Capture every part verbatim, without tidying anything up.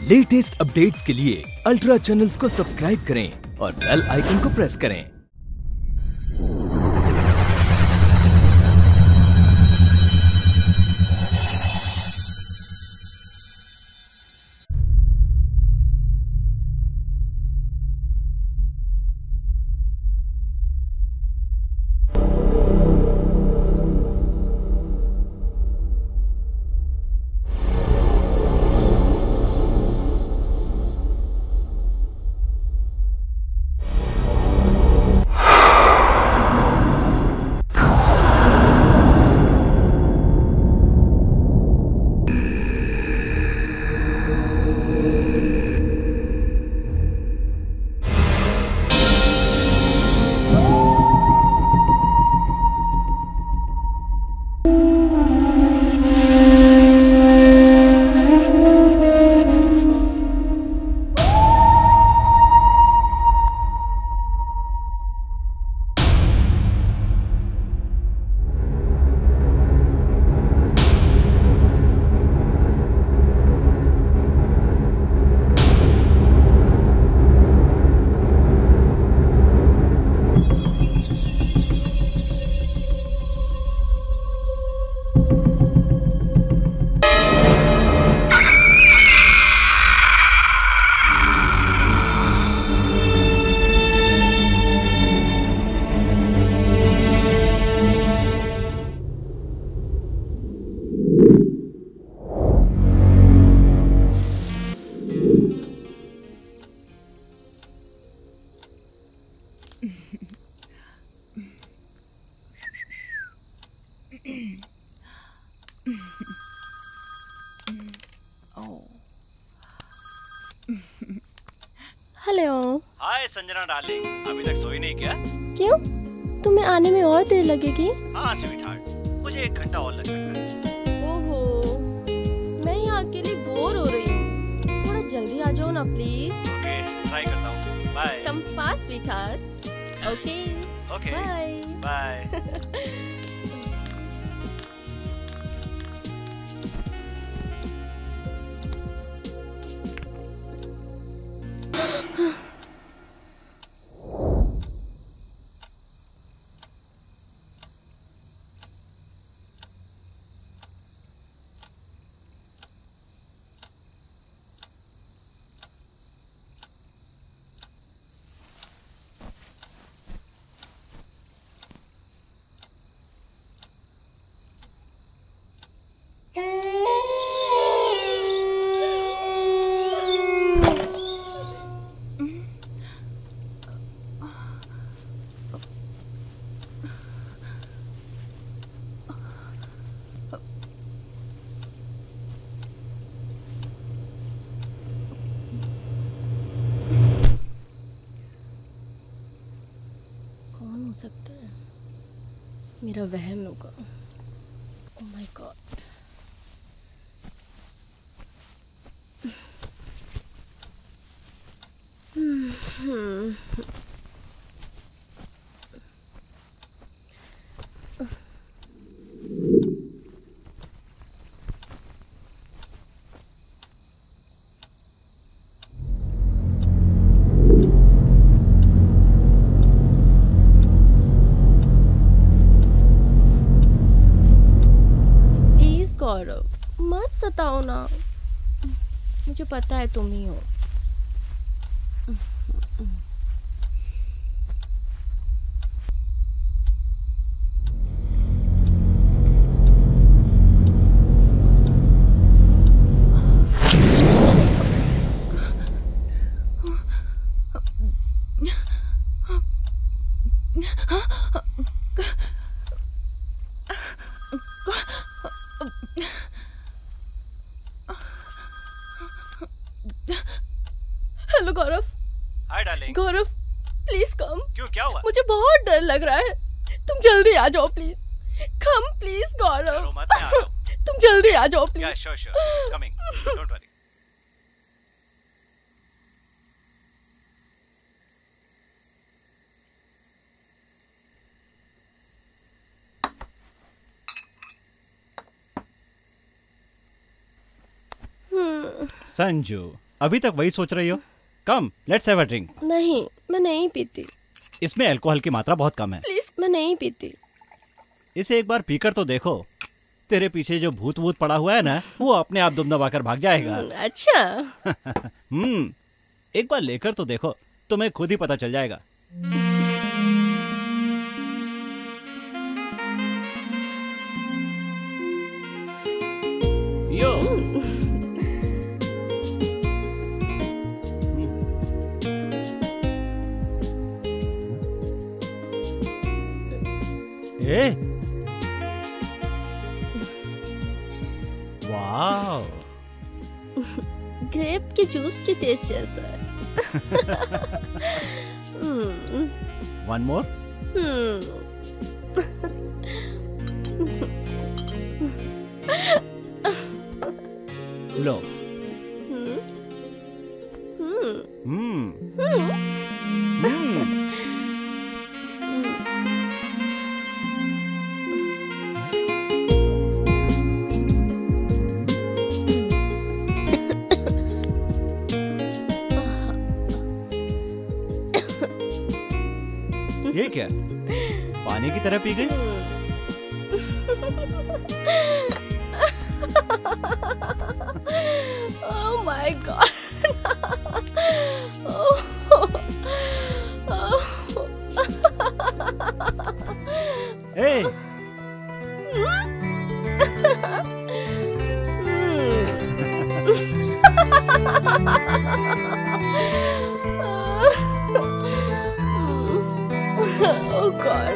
Latest updates के लिए ultra channels को सब्सक्राइब करें और बेल आइकन को प्रेस करें। हेलो। हाय संजना डार्लिंग, अभी तक सोई नहीं क्या? क्यों? तुम्हें आने में और देर लगेगी? हाँ स्वीटहार्ट, मुझे एक घंटा और लग सकता है। ओहो, मैं यहाँ अकेली बोर हो रही हूँ, थोड़ा जल्दी आ जाओ ना प्लीज। ओके, ट्राई करता हूँ। Bye. Come fast sweetheart. Okay. Okay. Bye. Bye. सकता है मेरा वहम होगा। Oh my God. मत सताओ ना, मुझे पता है तुम ही हो। Hello Gaurav. Hi darling. Gaurav please come. क्यों, क्या हुआ? मुझे बहुत डर लग रहा है, तुम जल्दी आ जाओ प्लीज। कम प्लीज गौरव। डरो मत, मैं आ रहा हूं। तुम जल्दी आ जाओ please. Yeah sure sure, coming, don't worry. Sanju, अभी तक वही सोच रही हो? Come, let's have a drink. नहीं, मैं नहीं पीती। इसमें अल्कोहल की मात्रा बहुत कम है। प्लीज, मैं नहीं पीती। इसे एक बार पीकर तो देखो, तेरे पीछे जो भूत वूत पड़ा हुआ है ना, वो अपने आप दुम दबाकर भाग जाएगा। अच्छा। हम्म, एक बार लेकर तो देखो, तुम्हें खुद ही पता चल जाएगा। यो। ए, वाव, ग्रेप के जूस के टेस्ट जैसा है। One more. लो। हम्म। ये क्या, पानी की तरह पी गई? Oh my God! oh. Oh. Hey! Oh God!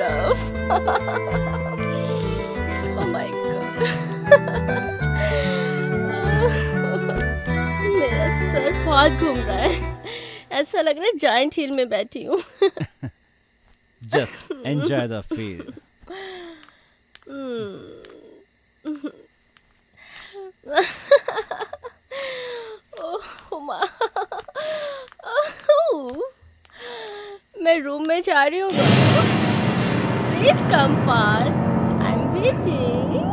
Oh my God! मेरा सर बहुत घूम रहा है, ऐसा लग रहा है जायंट हिल में बैठी हूँ। Just enjoy the feel. मैं रूम में जा रही हूँ। Please come fast, I am waiting.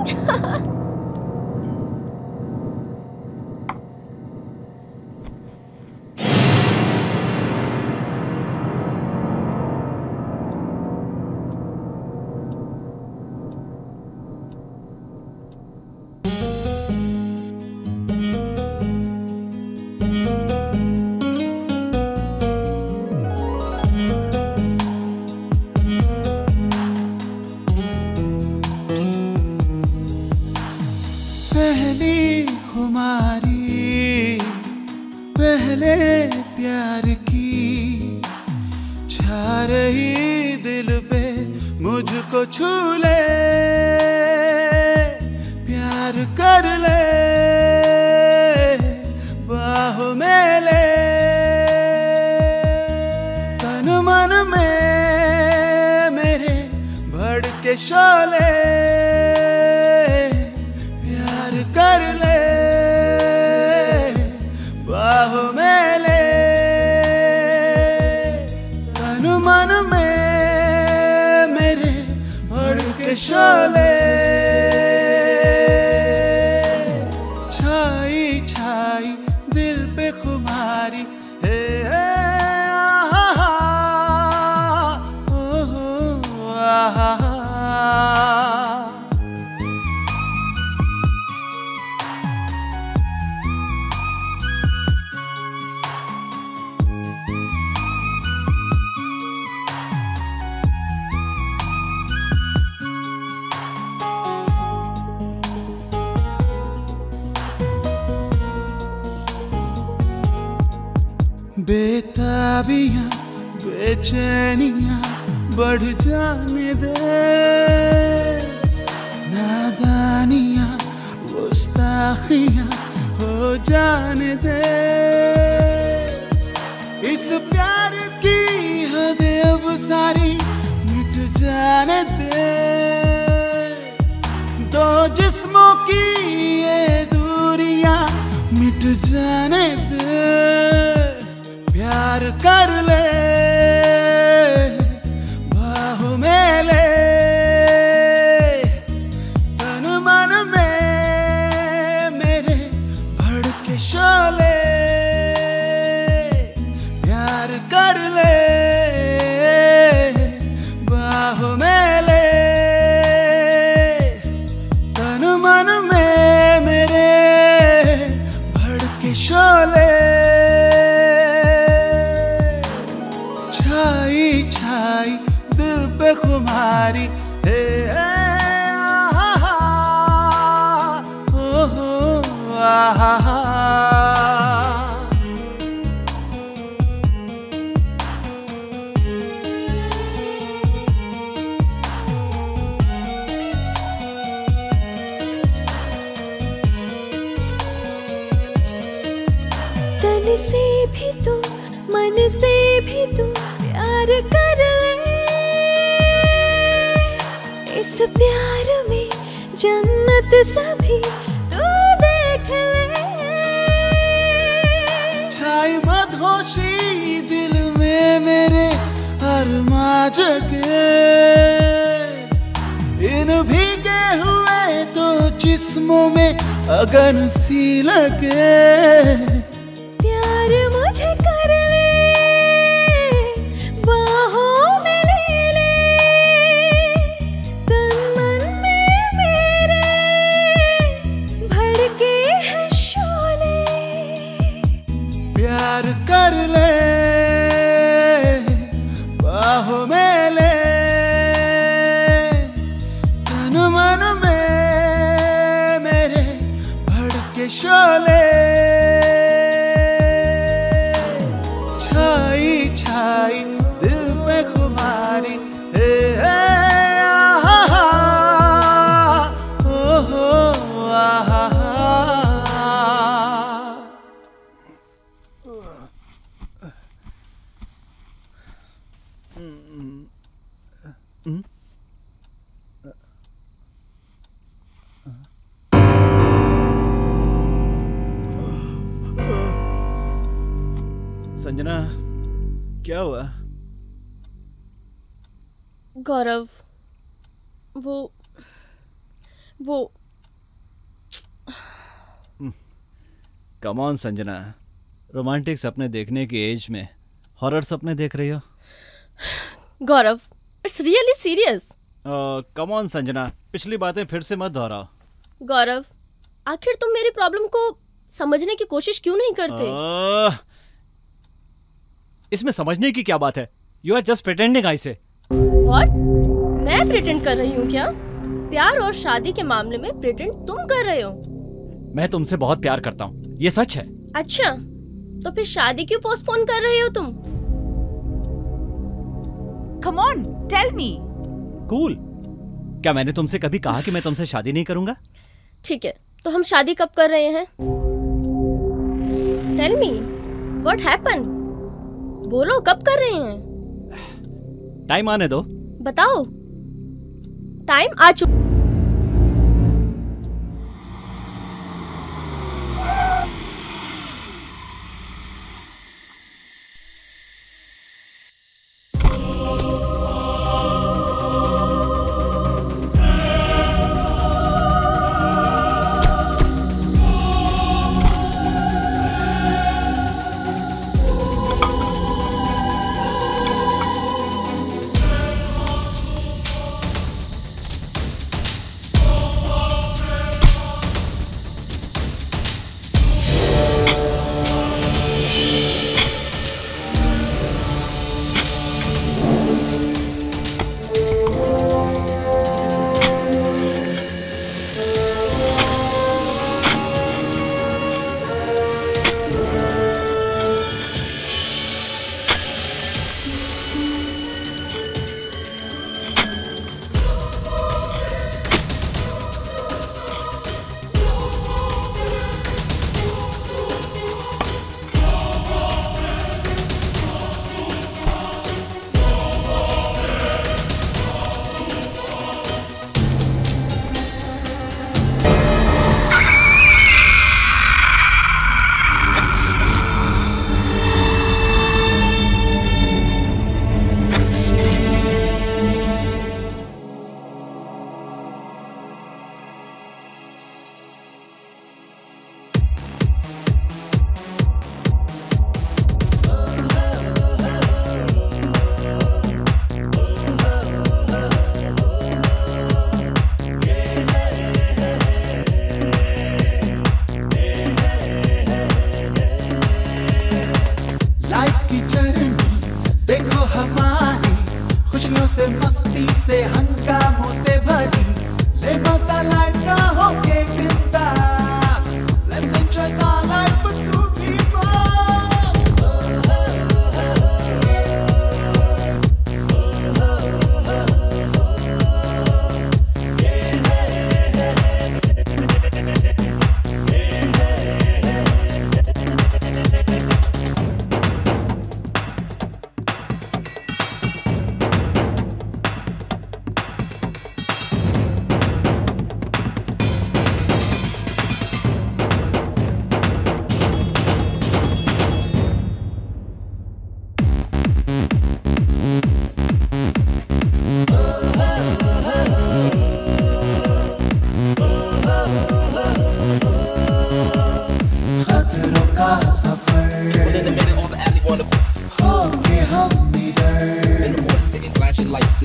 बेताबियां बेचैनियां बढ़ जाने दे, नादानियां गुस्ताखियां हो जाने दे, इस प्यार की हद अब सारी मिट जाने दे, दो जिस्मों की ये दूरियां मिट जाने दे, प्यार कर ले बाहों में ले, तन मन में मेरे भड़के शोले, दिल से भी तू, मन से भी तू प्यार कर ले। इस प्यार में जन्नत सभी तू देख ले। छाई मधोशी दिल में मेरे अरमां जगे, इन भीगे हुए तो जिस्मों में अगन सी लगे। प्यार मुझे कर ले, बाहों में ले ले, तन मन में मेरे भड़के हैं शोले। प्यार कर ले, बाहों में ले, तन मन में मेरे भड़के शोले। छाई छाई दिल पे खुमारी, हे हे आहा, ओ हो आहा। संजना, क्या हुआ? गौरव, वो वो कम ऑन संजना, रोमांटिक सपने देखने की एज में हॉरर सपने देख रही हो? Gaurav, it's really serious. Come on Sanjana, पिछली बातें फिर से मत दोहराओ। गौरव, आखिर तुम मेरी प्रॉब्लम को समझने की कोशिश क्यों नहीं करते? uh, इसमें समझने की क्या बात है? You are just pretending I say. What? मैं प्रिटेंड कर रही हूँ क्या? प्यार और शादी के मामले में प्रिटेंड तुम कर रहे हो। मैं तुमसे बहुत प्यार करता हूँ, ये सच है। अच्छा, तो फिर शादी क्यों पोस्टपोन कर रहे हो तुम? Come on, tell me. Cool. क्या मैंने तुमसे कभी कहा कि मैं तुमसे शादी नहीं करूंगा? ठीक है, तो हम शादी कब कर रहे हैं? Tell me, what happen? बोलो, कब कर रहे हैं? टाइम आने दो। बताओ। टाइम आ चुका।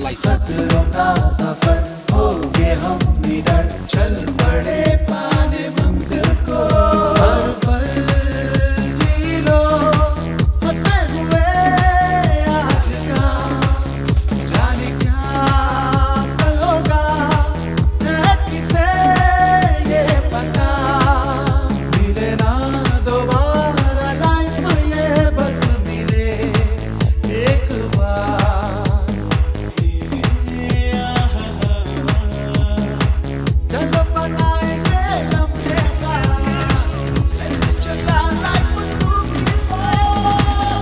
खतरों का सफर हो गए हम निडर, चल पड़े पाने मंजिल को। हर पल जी लो हंसते हुए आज का, जाने क्या कल होगा है किसे ये पता। मिले ना दोबारा लाइफ ये बस मिले एक बार। चलो बनाएंगे लम्हे का, ऐसे चला लाइफ टू बी फोर।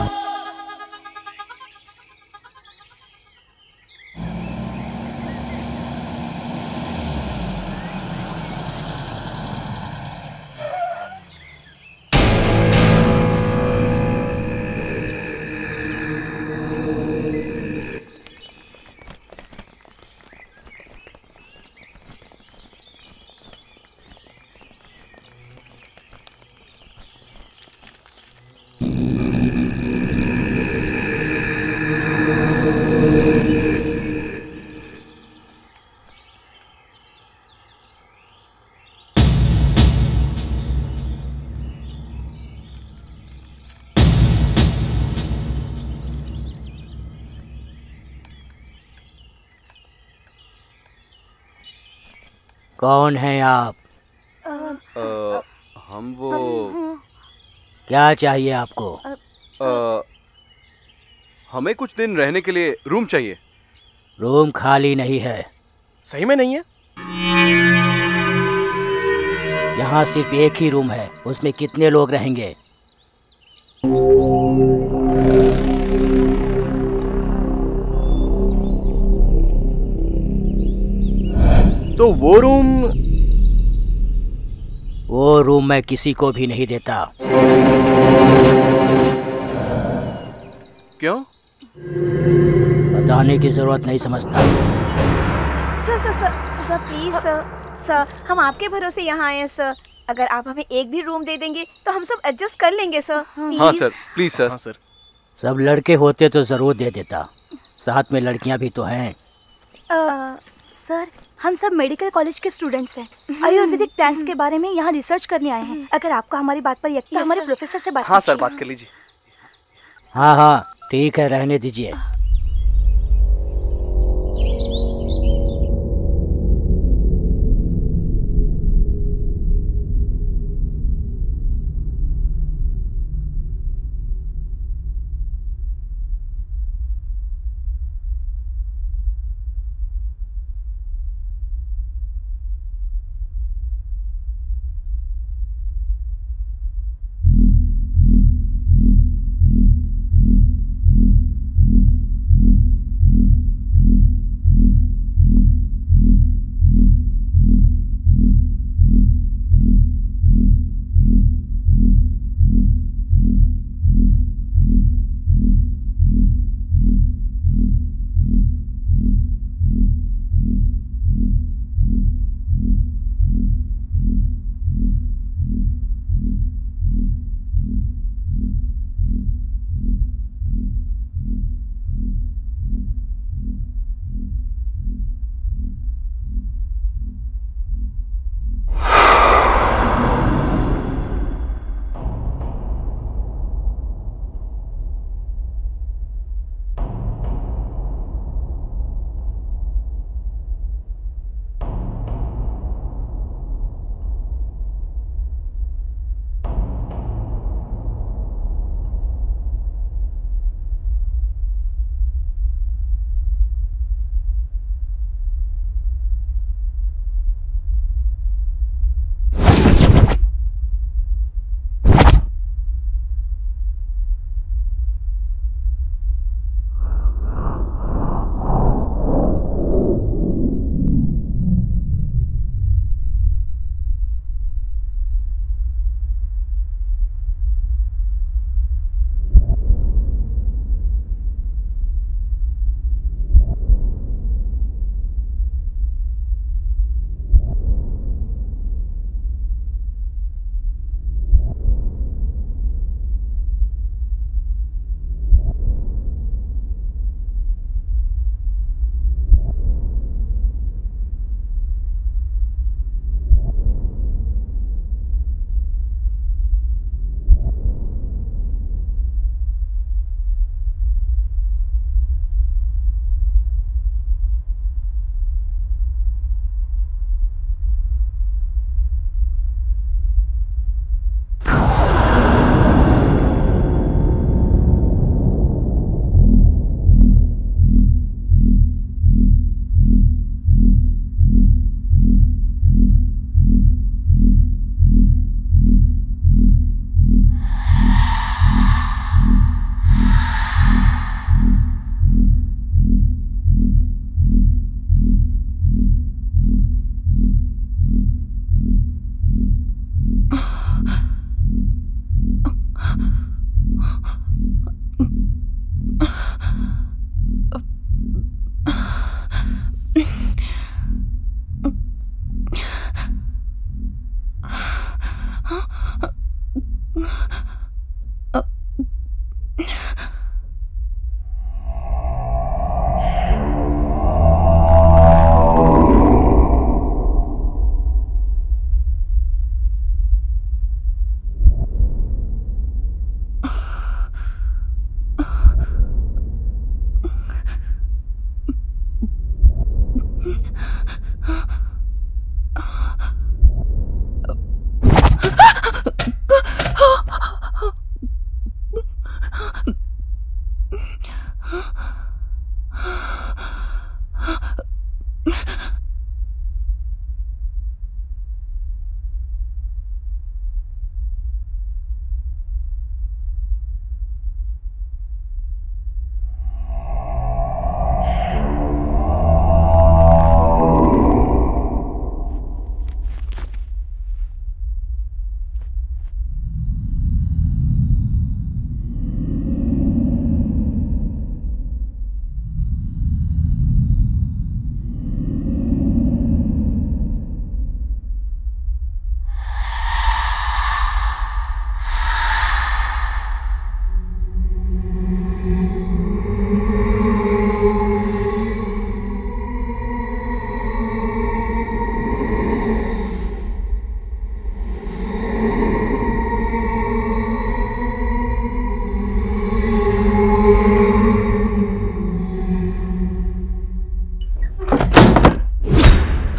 कौन हैं आप? आ, हम वो क्या चाहिए आपको? आ, हमें कुछ दिन रहने के लिए रूम चाहिए। रूम खाली नहीं है। सही में नहीं है? यहाँ सिर्फ एक ही रूम है, उसमें कितने लोग रहेंगे? तो वो रूम वो रूम मैं किसी को भी नहीं देता। क्यों? बताने की जरूरत नहीं समझता। Sir sir sir sir please sir sir हम आपके भरोसे यहाँ आए हैं सर। अगर आप हमें एक भी रूम दे देंगे तो हम सब एडजस्ट कर लेंगे सर। हाँ सर प्लीज सर। हाँ सर। सब लड़के होते तो जरूर दे देता, साथ में लड़कियां भी तो हैं। आ, सर हम सब मेडिकल कॉलेज के स्टूडेंट्स हैं। आयुर्वेदिक प्लांट्स के बारे में यहाँ रिसर्च करने आए हैं। अगर आपको हमारी बात पर यकीन है तो हमारे प्रोफेसर से बात हाँ सर बात कर लीजिए। हाँ हाँ ठीक है, रहने दीजिए।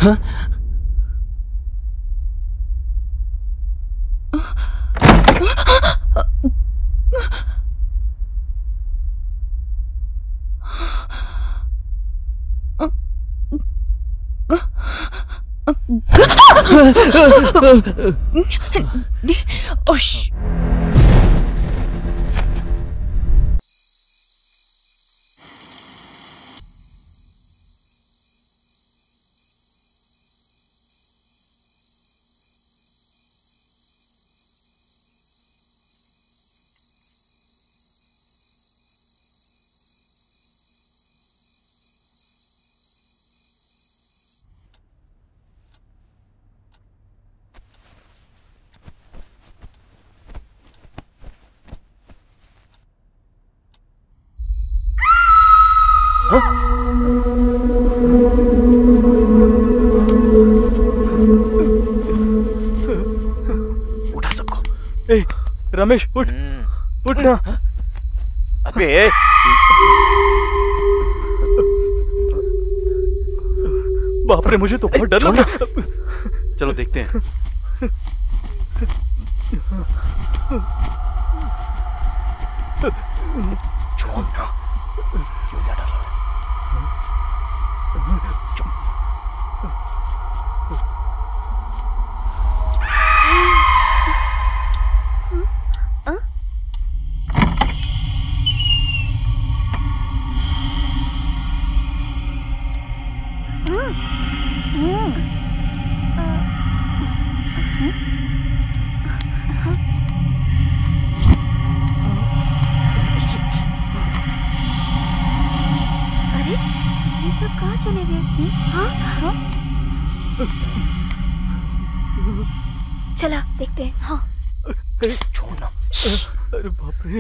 Osh. उठा सबको। ए, रमेश उठ उठ ना। अबे बाप रे, मुझे तो बहुत डर लग रहा है। चलो देखते हैं। छोड़ ना, क्यों डर रहा है? चला देखते हैं। हाँ छोड़ना। अरे बाप रे।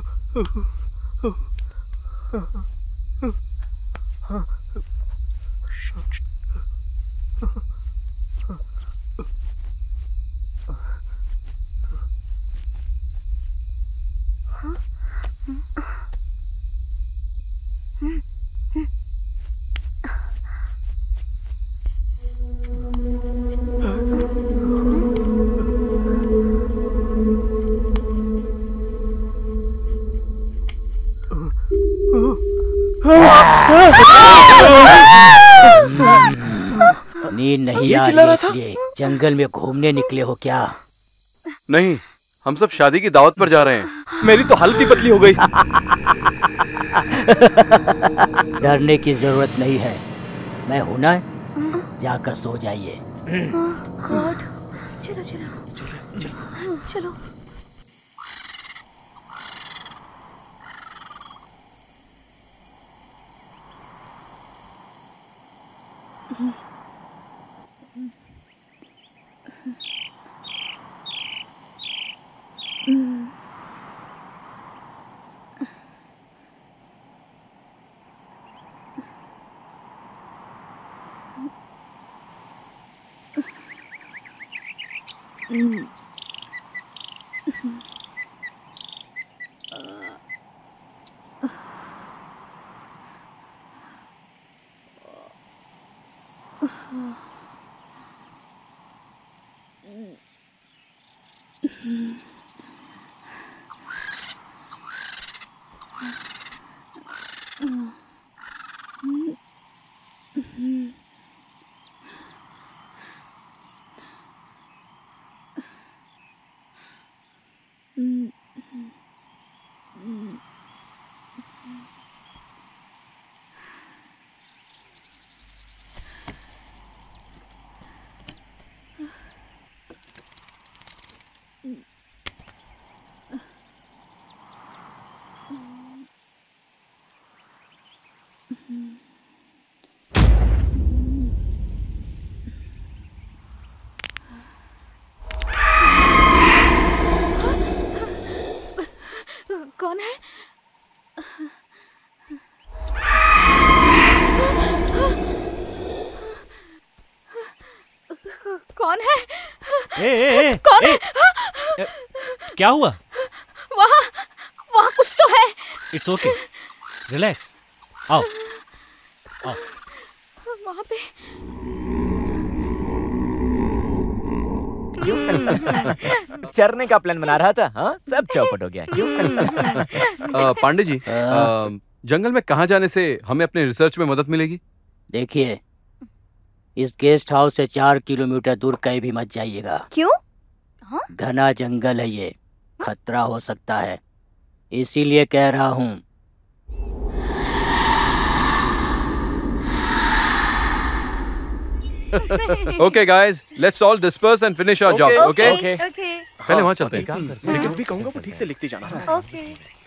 नींद नहीं आ रही है इसलिए जंगल में घूमने निकले हो क्या? नहीं, हम सब शादी की दावत पर जा रहे हैं। मेरी तो हालत ही पतली हो गई। डरने की जरूरत नहीं है, मैं हूं ना। जाकर सो जाइए। चलो चलो चलो चलो। कौन है? कौन है? ए, ए, ए, कौन ए, है? ए, क्या हुआ? वहाँ वहाँ कुछ तो है। It's okay, relax. आओ आओ। वहाँ पे क्यों? चरने का प्लान बना रहा था, हाँ सब चौपट हो गया क्यों? पांडे जी, आ, जंगल में कहाँ जाने से हमें अपने रिसर्च में मदद मिलेगी? देखिए, इस गेस्ट हाउस से चार किलोमीटर दूर कहीं भी मत जाइएगा। क्यों? हाँ? घना जंगल है ये, खतरा हो सकता है, इसीलिए कह रहा हूँ। Okay guys, let's all disperse and finish our job. Okay? Okay. Okay. पहले वहाँ चलते हैं। लेकिन भी कहूँगा वो ठीक से लिखती जाना। Okay.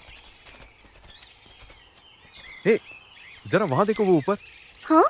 हे, जरा वहाँ देखो वो ऊपर। हाँ?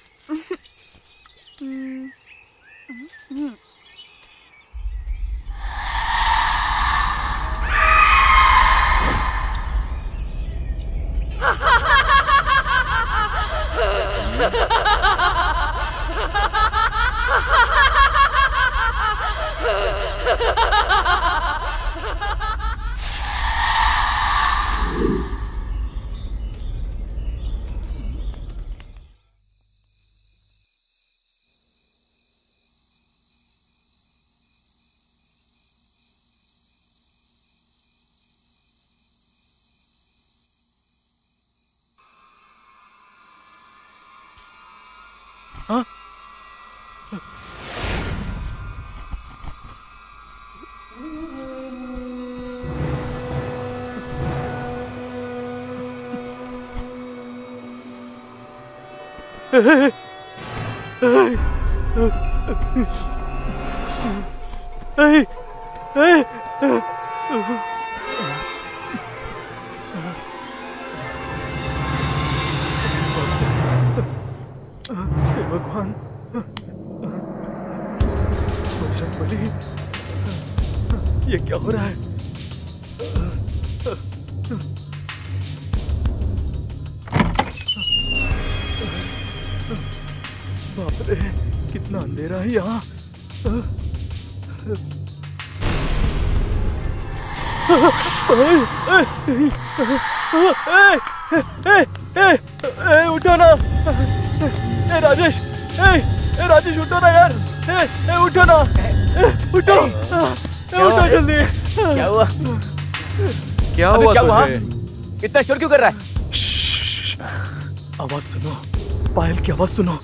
हाँ? भगवान, बजरंगबली, ये क्या हो रहा है? बाप रे, कितना अंधेरा है यहाँ। उठो ना, ए राजेश, ए ए राजेश उठो ना यार, ए ए उठो ना, उठो, उठो जल्दी। क्या हुआ? क्या हुआ? क्या हुआ? इतना शोर क्यों कर रहा है? आवाज सुनो, पायल की आवाज सुनो।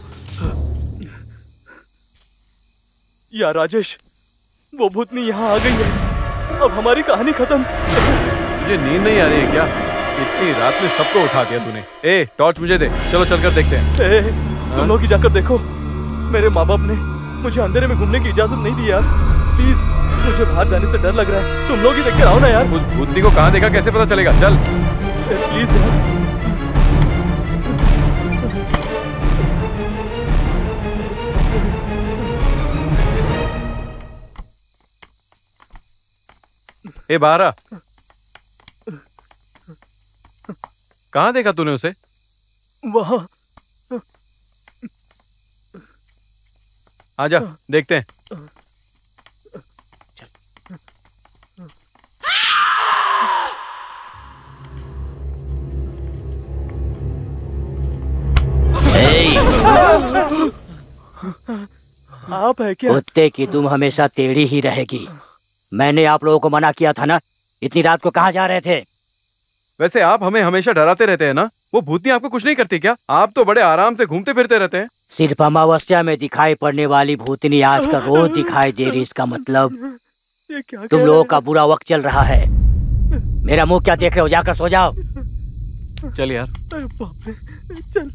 यार राजेश, वो भूतनी यहाँ आ गई है, अब हमारी कहानी खत्म। मुझे नींद नहीं आ रही है क्या? इतनी रात में सबको उठा दिया तूने। ए, टॉर्च मुझे दे, चलो चलकर देखते हैं। ए, तुम लोग ही जाकर देखो, मेरे माँ बाप ने मुझे अंधेरे में घूमने की इजाजत नहीं दी यार। प्लीज, मुझे बाहर जाने से डर लग रहा है, तुम लोग ही देख के आओ ना यार। उस भूतनी को कहाँ देखा, कैसे पता चलेगा? चल प्लीज यार। ए बाहर आ। कहाँ देखा तूने उसे? वहाँ। आजा, देखते हैं। आप है क्या? कुत्ते की तुम हमेशा टेढ़ी ही रहेगी। मैंने आप लोगों को मना किया था ना, इतनी रात को कहाँ जा रहे थे? वैसे आप हमें हमेशा डराते रहते हैं ना, वो भूतनी आपको कुछ नहीं करती क्या? आप तो बड़े आराम से घूमते फिरते रहते हैं। सिर्फ अमावस्या में दिखाई पड़ने वाली भूतनी आजकल रोज दिखाई दे रही, इसका मतलब ये क्या तुम लोगों का बुरा वक्त चल रहा है। मेरा मुंह क्या देख रहे हो, जाकर सो जाओ। चल यार। चल।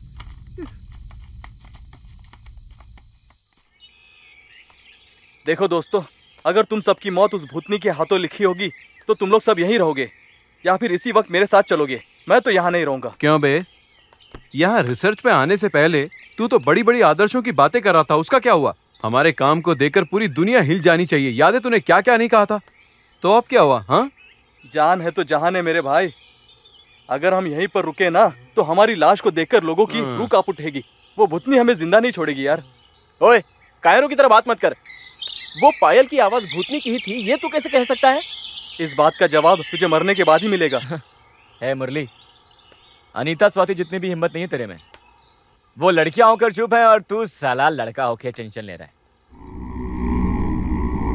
देखो दोस्तों, अगर तुम सबकी मौत उस भूतनी के हाथों लिखी होगी तो तुम लोग सब यहीं रहोगे या फिर इसी वक्त मेरे साथ चलोगे। मैं तो यहाँ नहीं रहूंगा। क्यों बे? यहाँ रिसर्च पे आने से पहले तू तो बड़ी बड़ी आदर्शों की बातें कर रहा था, उसका क्या हुआ? हमारे काम को देखकर पूरी दुनिया हिल जानी चाहिए। याद है तूने क्या क्या नहीं कहा था? तो अब क्या हुआ? हाँ, जान है तो जहान है मेरे भाई। अगर हम यहीं पर रुके ना तो हमारी लाश को देखकर लोगों की रूह कांप उठेगी। वो भूतनी हमें जिंदा नहीं छोड़ेगी यार। ओए, कायरों की तरह बात मत कर। वो पायल की आवाज भूतनी की ही थी, ये तू कैसे कह सकता है? इस बात का जवाब तुझे मरने के बाद ही मिलेगा। है मुरली, अनीता स्वाति जितनी भी हिम्मत नहीं है तेरे में। वो लड़कियां होकर चुप है और तू साला लड़का होकर टेंशन ले रहा है।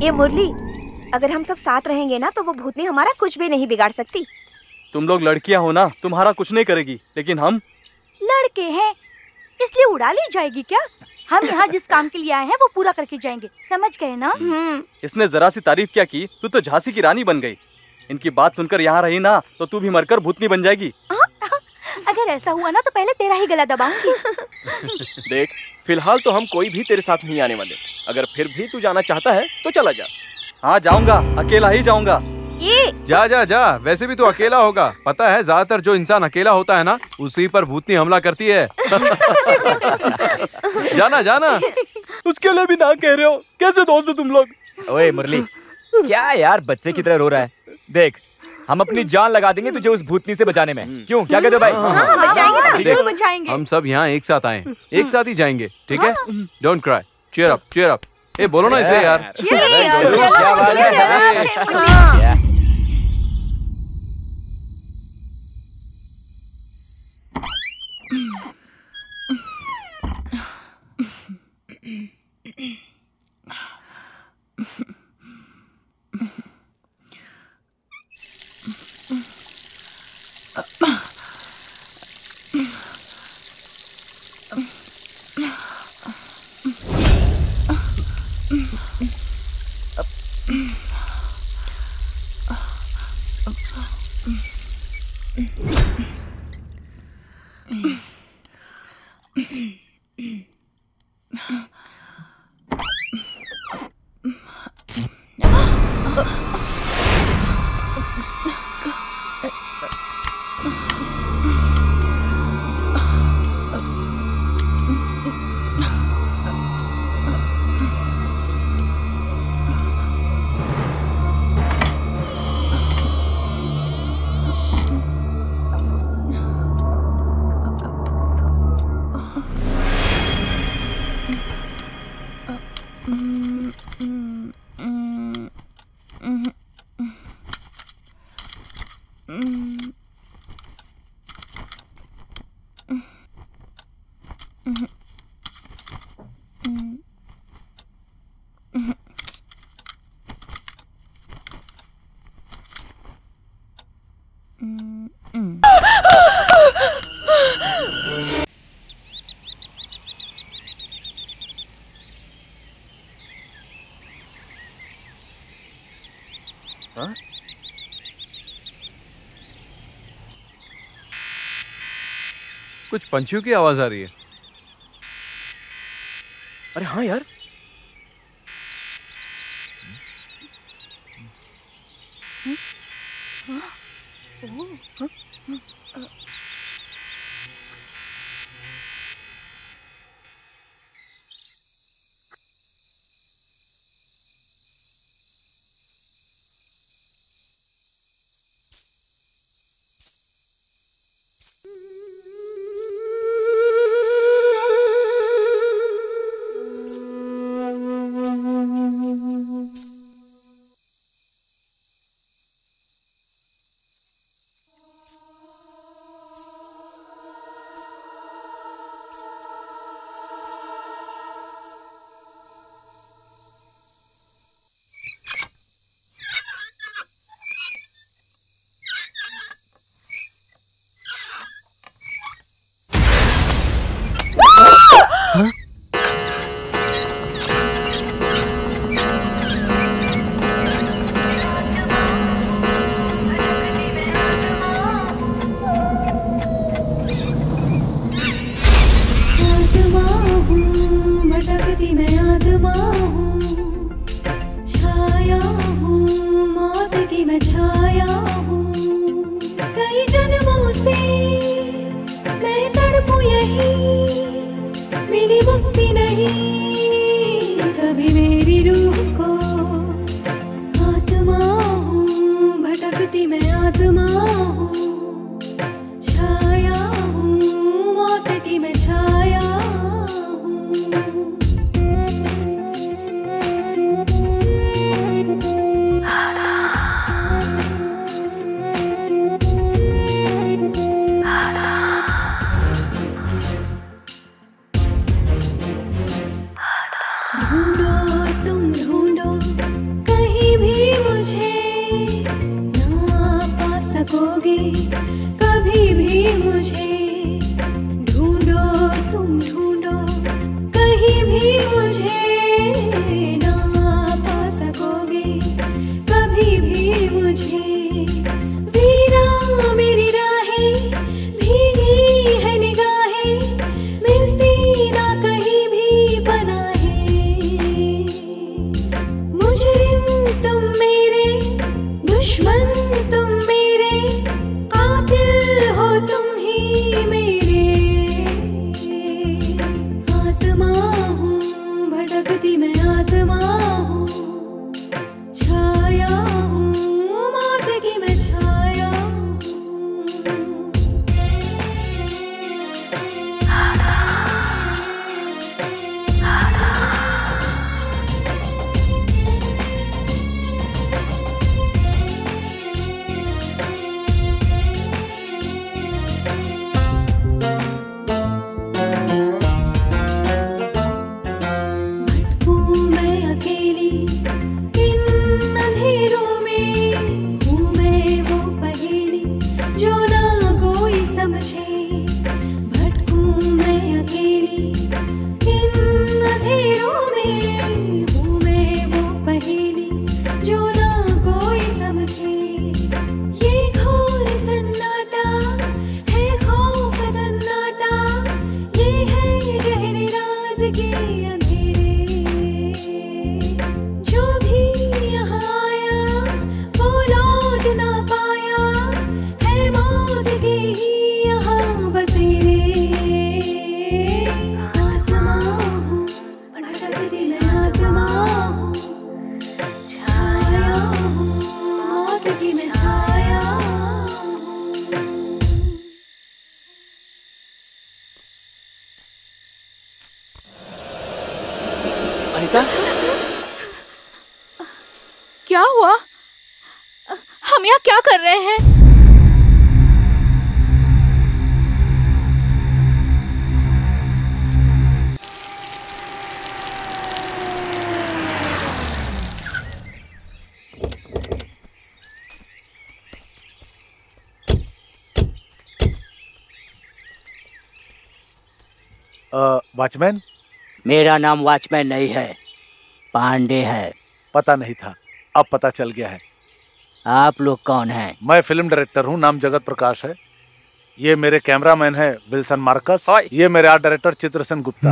ये मुरली, अगर हम सब साथ रहेंगे ना तो वो भूतनी हमारा कुछ भी नहीं बिगाड़ सकती। तुम लोग लड़कियां हो ना, तुम्हारा कुछ नहीं करेगी, लेकिन हम लड़के हैं इसलिए उड़ा ली जाएगी क्या? हम यहाँ जिस काम के लिए आए हैं वो पूरा करके जाएंगे, समझ गए ना? इसने जरा सी तारीफ क्या की, तू तो झांसी की रानी बन गई। इनकी बात सुनकर यहाँ रही ना तो तू भी मरकर भूतनी बन जाएगी। अगर ऐसा हुआ ना तो पहले तेरा ही गला दबाऊंगी। देख, फिलहाल तो हम कोई भी तेरे साथ नहीं आने वाले। अगर फिर भी तू जाना चाहता है तो चला जा। हाँ जाऊंगा, अकेला ही जाऊंगा। ये जा जा जा, वैसे भी तो अकेला होगा। पता है ज्यादातर जो इंसान अकेला होता है ना, उसी पर भूतनी हमला करती है। जाना जाना। उसके लिए भी ना कह रहे हो, कैसे दोस्त हो तुम लोग? ओए मुरली, क्या यार बच्चे की तरह रो रहा है? देख, हम अपनी जान लगा देंगे तुझे उस भूतनी से बचाने में। क्यों, क्या कहते हो भाई? हाँ, बचाएंगे ना, बिल्कुल बचाएंगे। हम सब यहाँ एक साथ आए, एक साथ ही जाएंगे, ठीक है? Don't cry, cheer up, cheer up. ए बोलो ना इसे यार। क्या बात है? कुछ पंछियों की आवाज आ रही है। अरे हाँ यार, सकोगे कभी भी मुझे। ढूंढो तुम ढूंढो कहीं भी मुझे, ना पा सकोगे कभी भी मुझे। वीरा मेरी राहें भीगी है निगाहें, मिलती ना कहीं भी पनाहें। मुजरिम तुम मेरे, दुश्मन तुम मेरे, कातिल हो तुम ही मेरे। आत्मा हूँ भटकती मैं, आत्मा हूँ छाया हूँ मौत की मैं छाया हूँ। भटकूं मैं अकेली इन अंधेरों में, हूँ मैं वो पहेली जो ना कोई समझे। भटकूं मैं अकेली इन अंधेरों में, हूँ मैं वो पहेली जो ना कोई समझे। ये घोर सन्नाटा है खौफ सन्नाटा, ये है गहरे राज के अंधेरे। जो भी यहाँ आया वो लौट ना पाया, है मौत के ही यहाँ बसेरे। आत्मा हूँ भटकती मैं, आत्मा हूँ छाया हूँ मौत की मैं छाया हूँ। अनीता, क्या हुआ? हम यहाँ क्या कर रहे हैं? वॉचमैन? मेरा नाम वॉचमैन नहीं है, पांडे है। पता नहीं था, अब पता चल गया है। आप लोग कौन हैं? मैं फिल्म डायरेक्टर हूँ, नाम जगत प्रकाश है। ये मेरे कैमरामैन है विल्सन मार्कस। ये मेरे आर्ट डायरेक्टर चित्रसेन गुप्ता।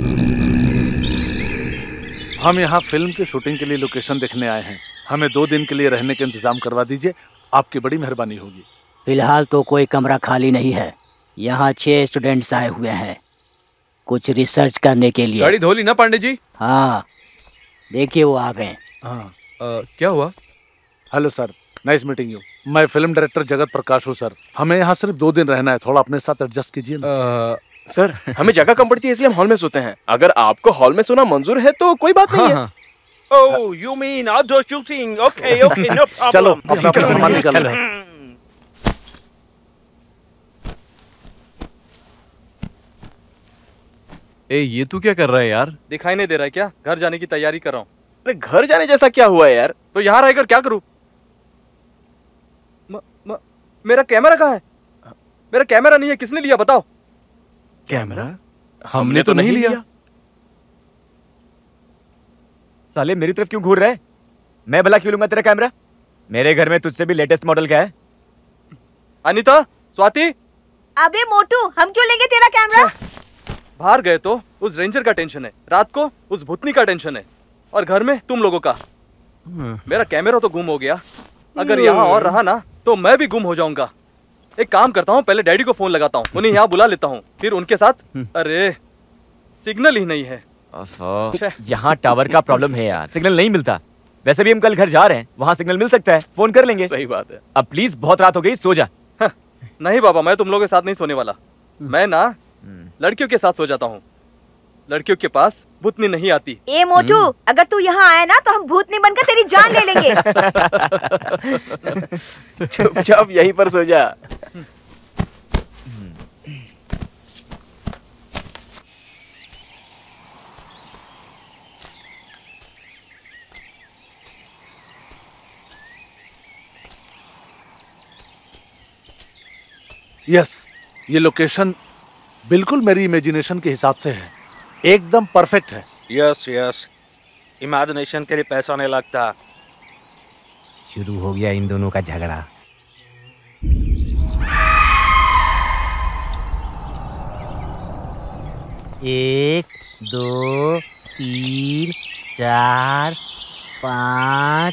हम यहाँ फिल्म की शूटिंग के लिए लोकेशन देखने आए हैं। हमें दो दिन के लिए रहने के इंतजाम करवा दीजिए, आपकी बड़ी मेहरबानी होगी। फिलहाल तो कोई कमरा खाली नहीं है। यहाँ छह स्टूडेंट्स आए हुए हैं कुछ रिसर्च करने के लिए। गाड़ी धोली ना पांडे जी? हाँ, देखिए वो आ गए। हाँ, क्या हुआ? Hello sir, nice meeting you. मैं फिल्म डायरेक्टर जगत प्रकाश हूँ सर। हमें यहाँ सिर्फ दो दिन रहना है, थोड़ा अपने साथ एडजस्ट कीजिए ना। सर, हमें जगह कम पड़ती है इसलिए हम हॉल में सोते हैं। अगर आपको हॉल में सोना मंजूर है तो कोई बात नहीं है। Oh, you mean outdoor shooting? Okay, okay, no problem. चलो, अपना अपना सामान निकालो। ए, ये तू क्या कर रहा है यार? दिखाई नहीं दे रहा है क्या? घर जाने की तैयारी कर रहा हूँ। अरे घर जाने जैसा क्या हुआ है यार? तो यहाँ रहकर क्या करूँ? म, म, मेरा कैमरा कहाँ है? मेरा कैमरा नहीं है, किसने लिया बताओ? कैमरा? हमने तो नहीं लिया। साले मेरी तरफ क्यों घूर रहा है? मैं भला क्यों लूंगा तेरा कैमरा? मेरे घर में तुझसे भी लेटेस्ट मॉडल का है। अनीता, स्वाति। अबे मोटू, हम क्यों लेंगे तेरा कैमरा? बाहर गए तो उस रेंजर का टेंशन है, रात को उस भूतनी का टेंशन है, और घर में तुम लोगों का। मेरा कैमरा तो गुम हो गया। अगर यहाँ और रहा ना तो मैं भी गुम हो जाऊंगा। एक काम करता हूँ, पहले डैडी को फोन लगाता हूँ, उन्हें यहाँ बुला लेता हूँ, फिर उनके साथ। अरे सिग्नल ही नहीं है। यहाँ टावर का प्रॉब्लम है यार, सिग्नल नहीं मिलता। वैसे भी हम कल घर जा रहे हैं, वहाँ सिग्नल मिल सकता है, फोन कर लेंगे। सही बात है। अब प्लीज बहुत रात हो गई, सो जा। नहीं बाबा, मैं तुम लोगों के साथ नहीं सोने वाला। मैं ना लड़कियों के साथ सो जाता हूँ। लड़कियों के पास भूतनी नहीं आती। ए मोटू, अगर तू यहाँ आया ना तो हम भूतनी बनकर तेरी जान ले लेंगे। चुपचाप यहीं पर सो जा। यस, ये लोकेशन बिल्कुल मेरी इमेजिनेशन के हिसाब से है, एकदम परफेक्ट है। यस यस, इमेजिनेशन के लिए पैसा नहीं लगता। शुरू हो गया इन दोनों का झगड़ा। एक, दो, तीन, चार, पाँच।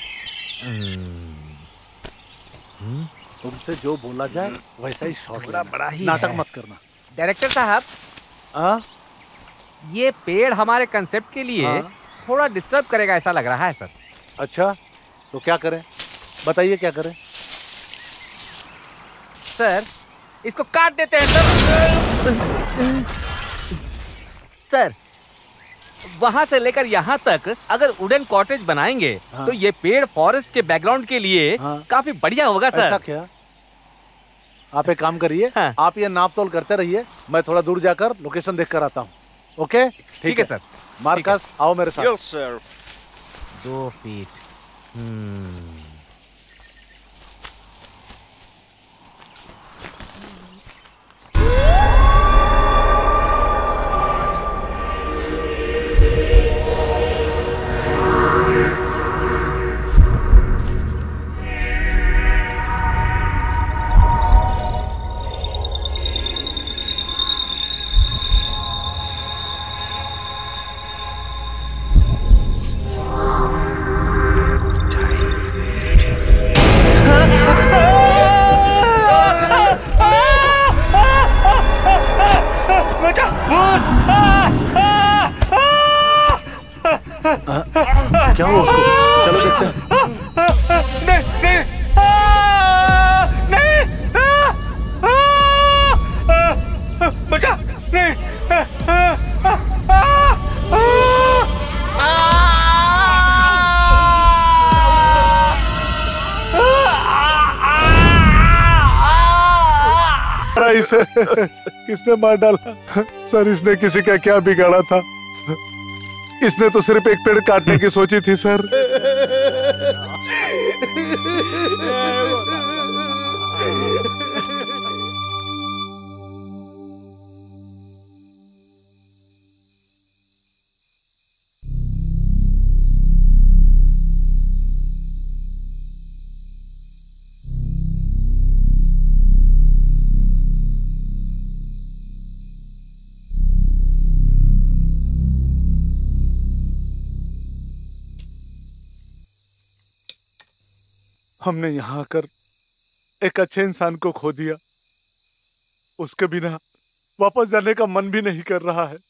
तुमसे जो बोला जाए वैसा ही शॉट थोड़ा बड़ा ही नाटक है। मत करना। डायरेक्टर साहब, हाँ? ये पेड़ हमारे कंसेप्ट के लिए हाँ? थोड़ा डिस्टर्ब करेगा ऐसा लग रहा है सर। अच्छा, तो क्या करें, बताइए क्या करें। सर, इसको काट देते हैं सर। सर, वहां से लेकर यहाँ तक अगर वुडन कॉटेज बनाएंगे हाँ। तो ये पेड़ फॉरेस्ट के बैकग्राउंड के लिए हाँ। काफी बढ़िया होगा सर। ऐसा क्या? आप एक काम करिए, हाँ। आप ये नाप तोल करते रहिए, मैं थोड़ा दूर जाकर लोकेशन देख कर आता हूँ। ओके, ठीक है सर। मार्कस, आओ मेरे साथ। Yes sir. दो फीट। हम्म क्या हुआ उसको? चलो देखते हैं। नहीं नहीं नहीं, बचा नहीं। इसे किसने मार डाला? सर, इसने किसी का क्या बिगाड़ा था? इसने तो सिर्फ एक पेड़ काटने की सोची थी सर। हमने यहाँ आकर एक अच्छे इंसान को खो दिया। उसके बिना वापस जाने का मन भी नहीं कर रहा है,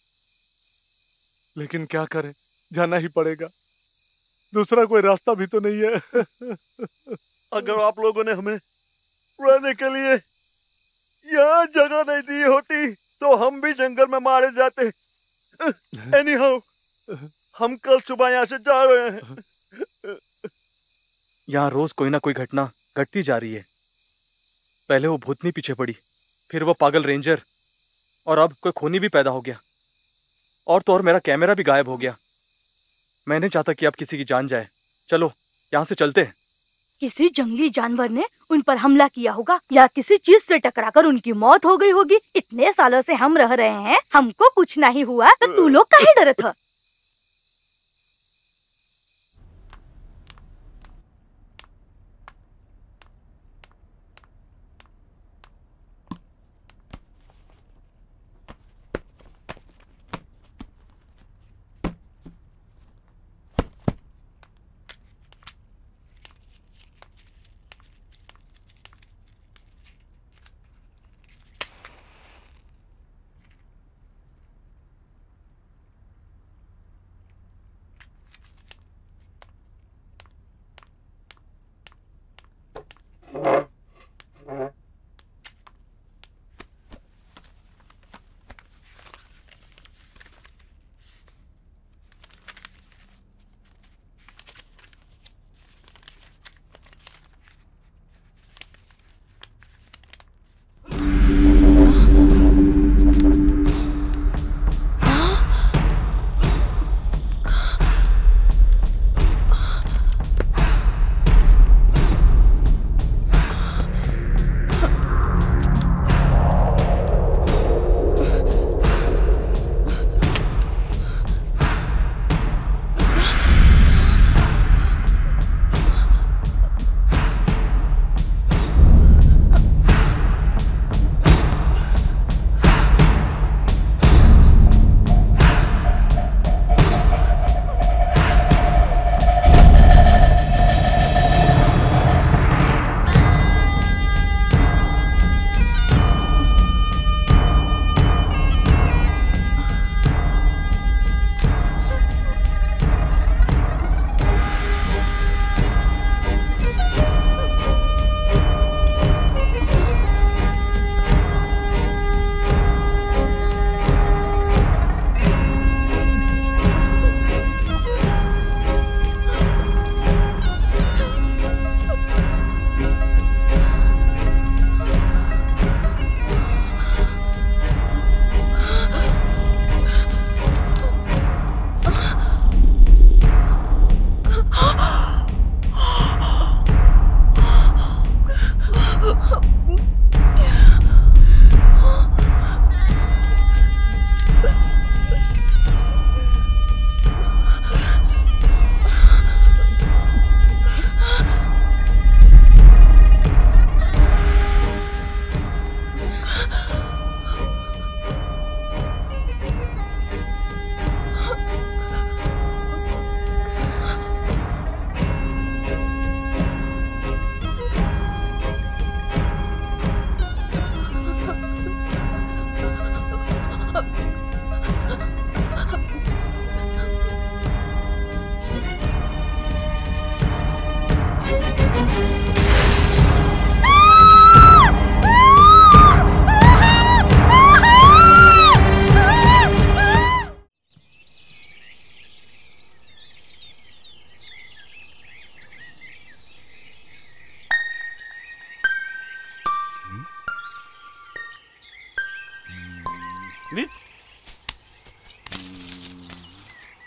लेकिन क्या करें, जाना ही पड़ेगा। दूसरा कोई रास्ता भी तो नहीं है। अगर आप लोगों ने हमें रहने के लिए यहाँ जगह नहीं दी होती तो हम भी जंगल में मारे जाते। एनीहाउ, हम कल सुबह यहाँ से जा रहे हैं। यहाँ रोज कोई ना कोई घटना घटती जा रही है। पहले वो भूतनी पीछे पड़ी, फिर वो पागल रेंजर, और अब कोई खूनी भी पैदा हो गया। और तो और मेरा कैमरा भी गायब हो गया। मैं नहीं चाहता कि अब किसी की जान जाए। चलो यहाँ से चलते हैं। किसी जंगली जानवर ने उन पर हमला किया होगा या किसी चीज से टकराकर उनकी मौत हो गई होगी। इतने सालों से हम रह रहे हैं, हमको कुछ नहीं हुआ तो तू लोग काहे डरे था?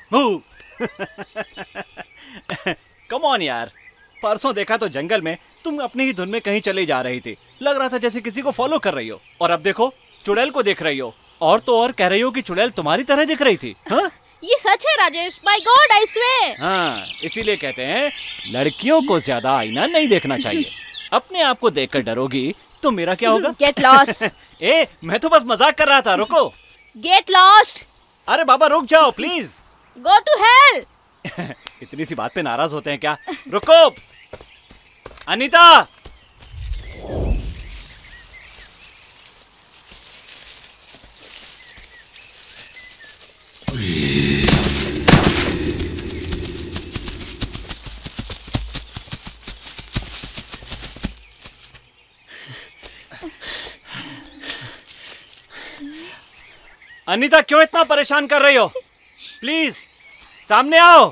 कम ऑन यार, परसों देखा तो जंगल में तुम अपनी ही धुन में कहीं चली जा रही थी। लग रहा था जैसे किसी को फॉलो कर रही हो, और अब देखो चुड़ैल को देख रही हो, और तो और कह रही हो कि चुड़ैल तुम्हारी तरह दिख रही थी। हाँ ये सच है Rajesh, my God I swear. हाँ, इसीलिए कहते हैं लड़कियों को ज्यादा आईना नहीं देखना चाहिए। अपने आप को देखकर डरोगी तो मेरा क्या होगा? Get lost. ए, मैं तो बस मजाक कर रहा था, रुको। Get lost. अरे बाबा रुक जाओ प्लीज। Go to hell. इतनी सी बात पे नाराज होते हैं क्या? रुको अनीता। अनीता क्यों इतना परेशान कर रही हो? प्लीज सामने आओ।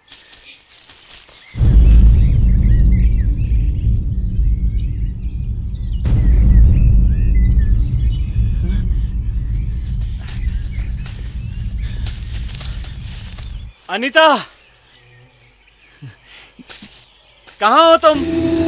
अनीता कहाँ हो तुम?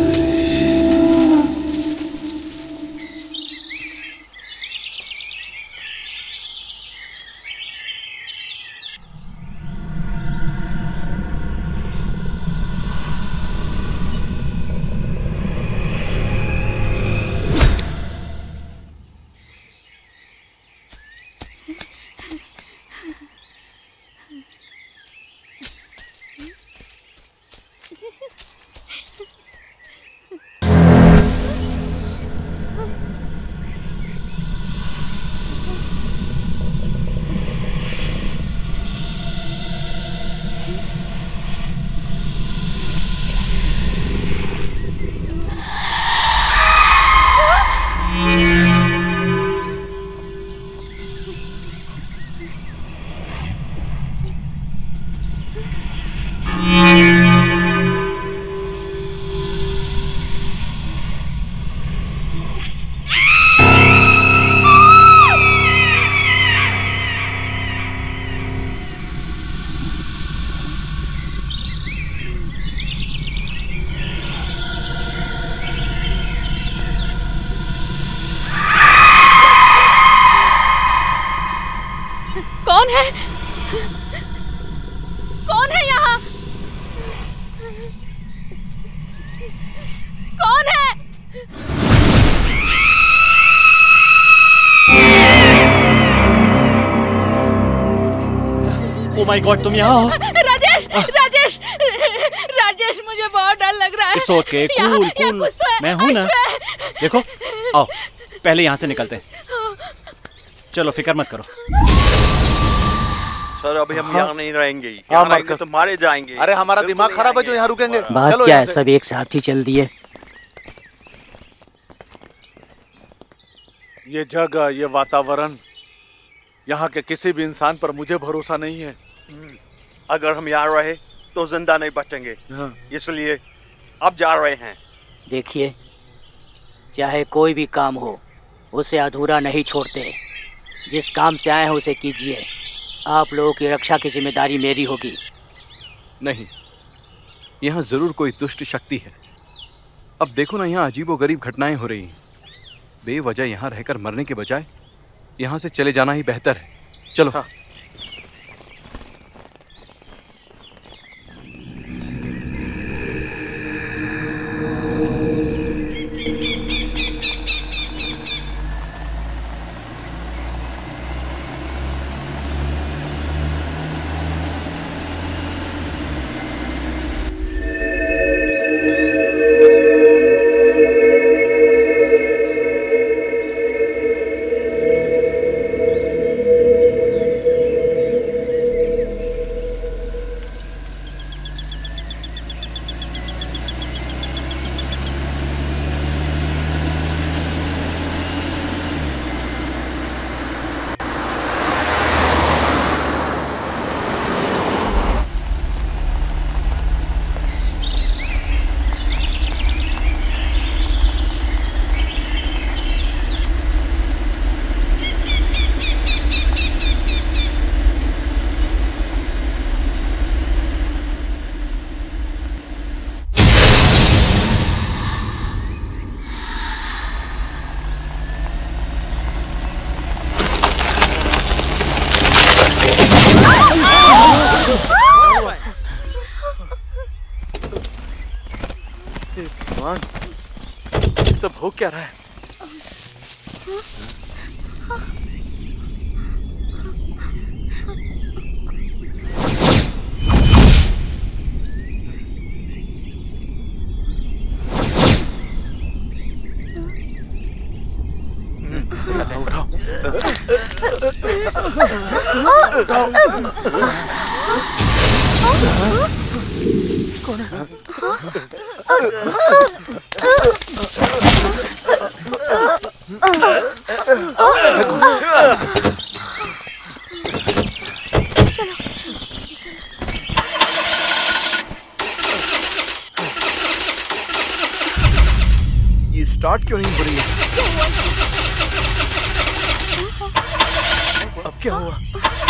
कौन है? कौन है यहाँ? कौन है? ओ माय गॉड, तुम यहाँ हो? राजेश, राजेश, राजेश मुझे बहुत डर लग रहा है। इट्स ओके, कूल कूल, मैं हूँ ना। देखो, आओ पहले यहाँ से निकलते हैं। चलो फिक्र मत करो। सर अभी हम यहाँ नहीं रहेंगे, यहाँ रहेंगे तो मारे जाएंगे। अरे हमारा दिमाग खराब है जो यहाँ रुकेंगे। बात क्या है, सब एक साथ ही चल दिए। ये जगह, ये वातावरण, यहाँ के किसी भी इंसान पर मुझे भरोसा नहीं है। अगर हम यहाँ रहे तो जिंदा नहीं बचेंगे, इसलिए अब जा रहे हैं। देखिए, चाहे कोई भी काम हो उसे अधूरा नहीं छोड़ते। जिस काम से आए हैं उसे कीजिए। आप लोगों की रक्षा की जिम्मेदारी मेरी होगी। नहीं, यहाँ जरूर कोई दुष्ट शक्ति है। अब देखो ना, यहाँ अजीबोगरीब घटनाएं हो रही हैं। बेवजह यहाँ रहकर मरने के बजाय यहाँ से चले जाना ही बेहतर है। चलो। हाँ। हे भगवान, ये सब हो क्या रहा है? उठाओ, कौन है? ये स्टार्ट क्यों नहीं हो रही है? अब क्या हुआ?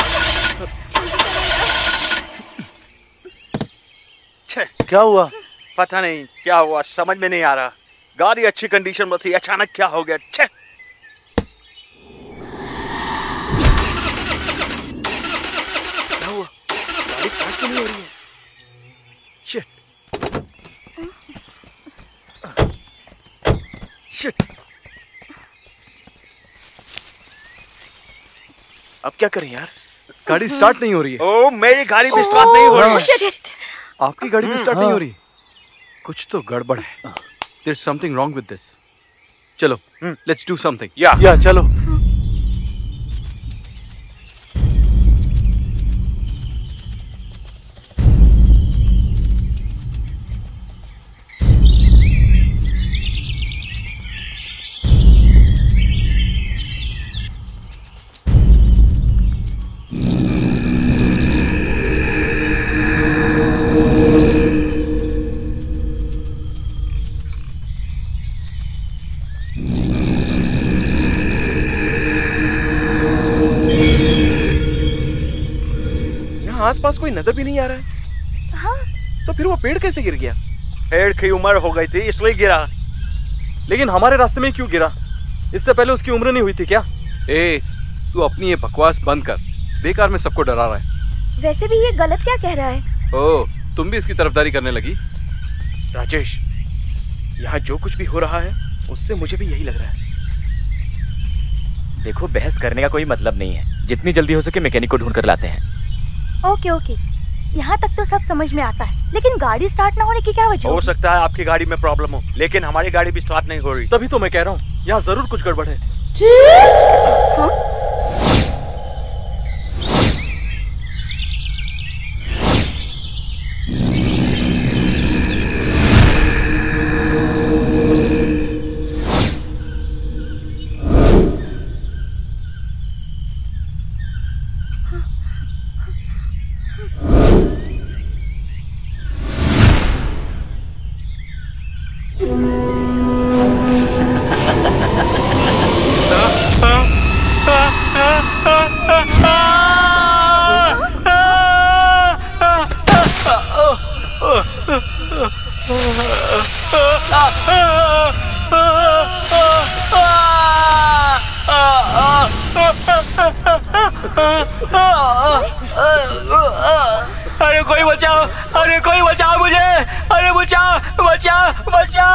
क्या हुआ? पता नहीं क्या हुआ, समझ में नहीं आ रहा। गाड़ी अच्छी कंडीशन में थी, अचानक क्या हो गया? छे! क्या हुआ? गाड़ी स्टार्ट क्यों नहीं हो रही है? शिट! शिट! अब क्या करें यार? गाड़ी स्टार्ट नहीं हो रही है। ओ, मेरी गाड़ी भी स्टार्ट नहीं हो रही है। आपकी गाड़ी भी स्टार्ट नहीं हो रही। कुछ तो गड़बड़ है। There's something wrong with this. चलो, let's do something. या या चलो। आसपास कोई नजर भी नहीं आ रहा है। हाँ? तो फिर वो पेड़ कैसे गिर गया? पेड़ की उम्र हो गई थी इसलिए गिरा। लेकिन हमारे रास्ते में क्यों गिरा? इससे पहले उसकी उम्र नहीं हुई थी क्या? ए, तू अपनी ये बकवास बंद कर। बेकार में सबको डरा रहा है। वैसे भी ये गलत क्या कह रहा है? ओ, तुम भी इसकी तरफदारी करने लगी? राजेश, यहाँ जो कुछ भी हो रहा है उससे मुझे भी यही लग रहा है। देखो, बहस करने का कोई मतलब नहीं है। जितनी जल्दी हो सके मैकेनिक को ढूंढ कर लाते हैं। ओके ओके, यहाँ तक तो सब समझ में आता है, लेकिन गाड़ी स्टार्ट ना होने की क्या वजह? हो सकता है आपकी गाड़ी में प्रॉब्लम हो, लेकिन हमारी गाड़ी भी स्टार्ट नहीं हो रही। तभी तो मैं कह रहा हूँ यहाँ जरूर कुछ गड़बड़ है। हाँ? अरे कोई बचाओ, अरे कोई बचाओ मुझे, अरे बचाओ बचाओ बचाओ।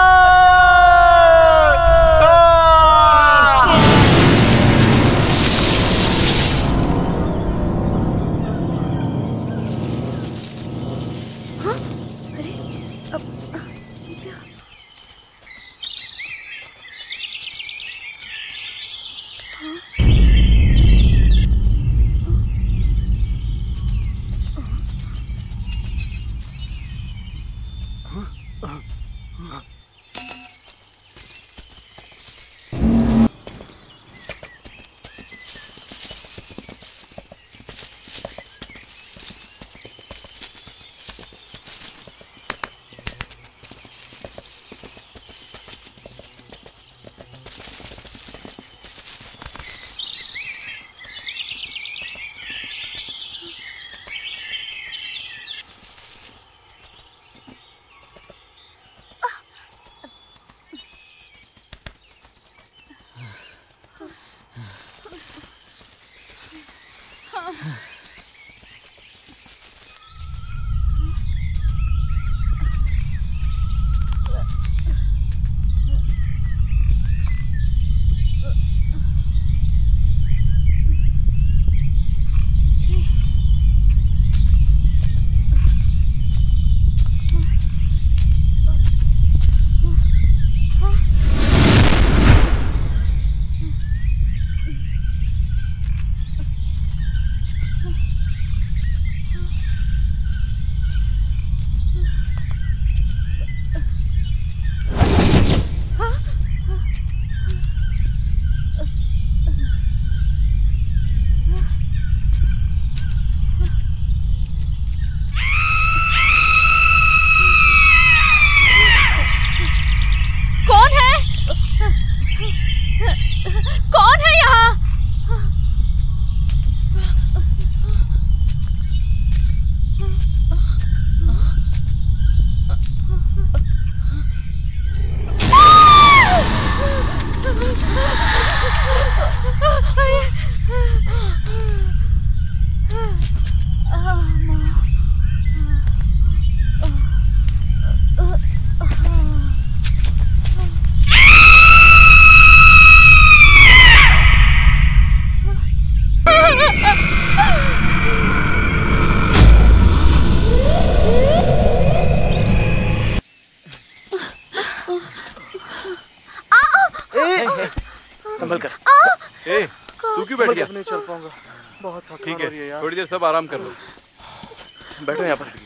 संभल कर। ए, तू क्यों बैठ गया? नहीं चल पाऊंगा, बहुत थकान ठीक हो रही है है, यार। थोड़ी देर सब आराम कर लो। बैठो यहाँ पर।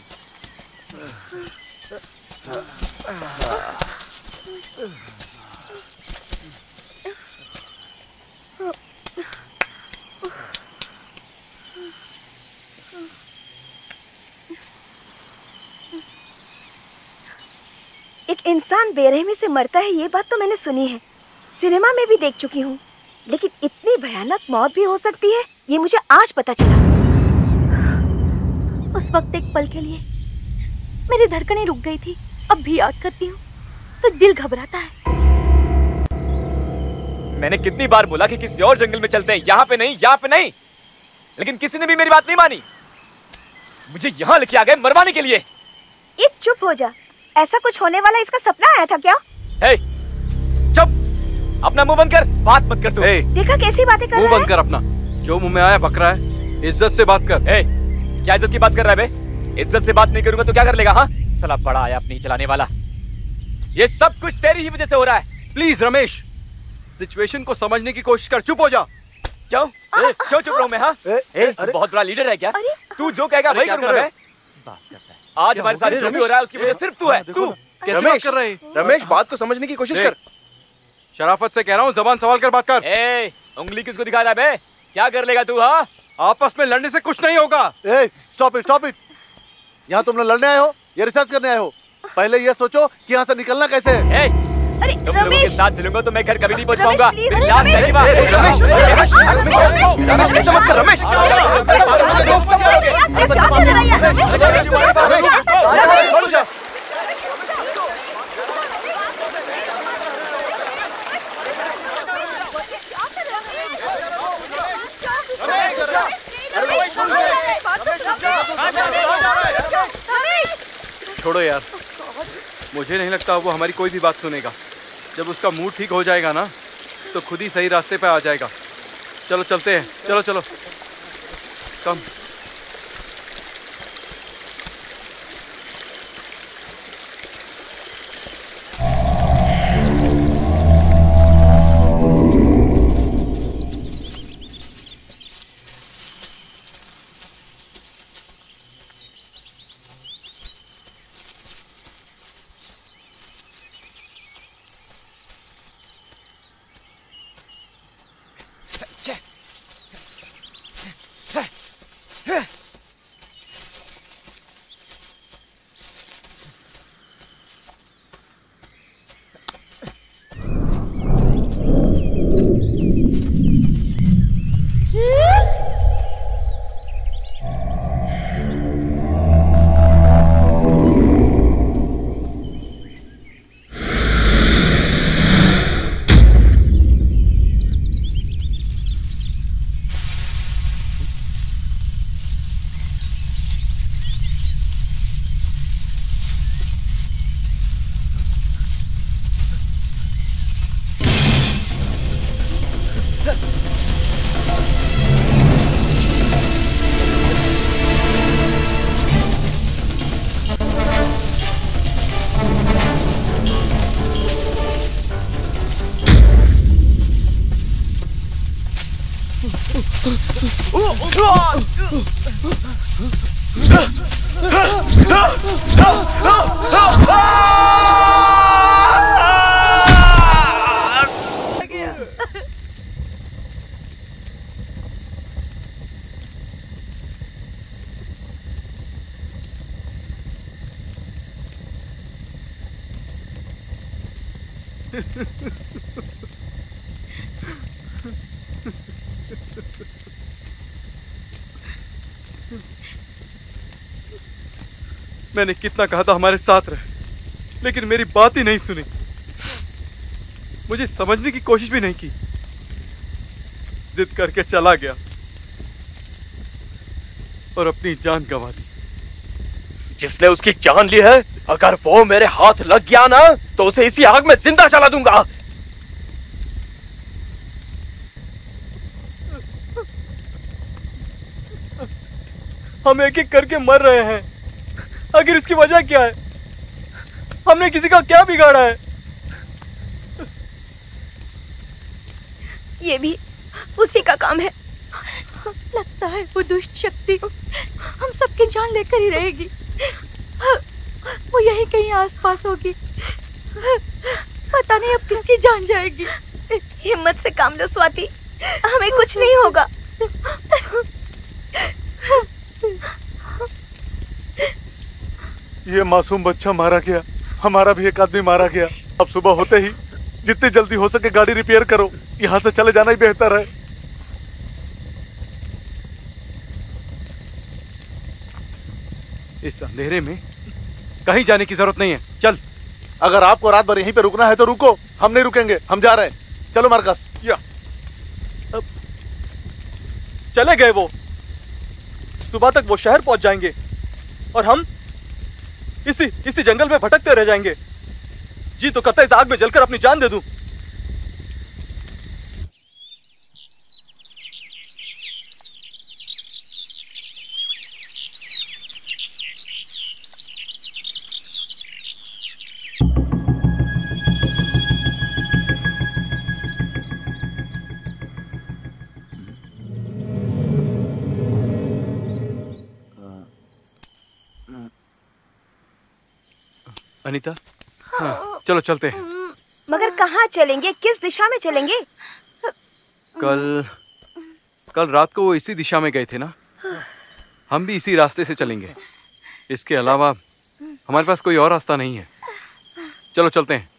एक इंसान बेरहमी से मरता है, ये बात तो मैंने सुनी है, सिनेमा में भी देख चुकी हूँ, लेकिन इतनी भयानक मौत भी हो सकती है ये मुझे आज पता चला। उस वक्त एक पल के लिए मेरी धड़कनें रुक गई थी, अब भी याद करती हूँ तो दिल घबराता है। मैंने कितनी बार बोला कि किसी और जंगल में चलते हैं, यहाँ पे नहीं, यहाँ पे नहीं, लेकिन किसी ने भी मेरी बात नहीं मानी। मुझे यहाँ लेके आ गए मरवाने के लिए। एक चुप हो जा, ऐसा कुछ होने वाला इसका सपना आया था क्या? हे, चुप, अपना मुंह बंद कर, बात मत कर तू। hey, देखा कैसी बातें कर रहा है? मुंह बंद कर अपना, जो मुंह में आया बकरा है, इज्जत से बात कर। hey, क्या इज्जत की बात कर रहा है बे? इज्जत से बात नहीं करूंगा तो क्या कर लेगा? हाँ, साला बड़ा आया अपनी चलाने वाला। ये सब कुछ तेरी ही वजह से हो रहा है। प्लीज रमेश, सिचुएशन को समझने की कोशिश कर, चुप हो जा। क्यों क्यों चुप रहूं मैं? हाँ, तू बहुत बड़ा लीडर है क्या? तू जो कहेगा वही करूंगा मैं। बात करता है, आज हमारे साथ जो भी हो रहा है उसकी वजह सिर्फ तू है। तू कैसे बात कर रहे? रमेश, बात को समझने की कोशिश कर। शराफत से कह रहा हूँ, जबान सवाल कर बात कर। ए, उंगली किसको दिखा रहा है बे? क्या कर लेगा तू? हाँ, आपस में लड़ने से कुछ नहीं होगा। ए, स्टॉप इट, स्टॉप इट। यहाँ तुम लोग लड़ने आए हो या रिसर्च करने आए हो? पहले ये सोचो कि यहाँ से निकलना कैसे है। ए, अरे तुम लोगों के साथ चलूंगा तो मैं घर कभी नहीं पहुंच पाऊंगा। रमेश, छोड़ो यार, मुझे नहीं लगता वो हमारी कोई भी बात सुनेगा। जब उसका मूड ठीक हो जाएगा ना तो खुद ही सही रास्ते पे आ जाएगा। चलो चलते हैं, चलो चलो कम। मैंने कितना कहा था हमारे साथ रहे, लेकिन मेरी बात ही नहीं सुनी, मुझे समझने की कोशिश भी नहीं की, जिद करके चला गया और अपनी जान गंवा दी। जिसने उसकी जान ली है, अगर वो मेरे हाथ लग गया ना तो उसे इसी आग में जिंदा जला दूंगा। हम एक एक करके मर रहे हैं, आखिर इसकी वजह क्या है? हमने किसी का क्या बिगाड़ा है? ये भी उसी का काम है। लगता है वो दुष्ट शक्ति हम सबकी जान लेकर ही रहेगी। वो यही कहीं आसपास होगी। पता नहीं अब किसकी जान जाएगी। हिम्मत से काम लो स्वाति, हमें कुछ नहीं होगा। ये मासूम बच्चा मारा गया, हमारा भी एक आदमी मारा गया। अब सुबह होते ही जितनी जल्दी हो सके गाड़ी रिपेयर करो, यहाँ से चले जाना ही बेहतर है। इस अंधेरे में कहीं जाने की जरूरत नहीं है, चल। अगर आपको रात भर यहीं पे रुकना है तो रुको, हम नहीं रुकेंगे, हम जा रहे हैं। चलो मार्कस। या अब चले गए वो, सुबह तक वो शहर पहुंच जाएंगे और हम इसी इसी जंगल में भटकते रह जाएंगे। जी तो करता है इस आग में जलकर अपनी जान दे दूं। अनीता, हाँ, चलो चलते हैं। मगर कहाँ चलेंगे, किस दिशा में चलेंगे? कल कल रात को वो इसी दिशा में गए थे ना, हम भी इसी रास्ते से चलेंगे। इसके अलावा हमारे पास कोई और रास्ता नहीं है। चलो चलते हैं।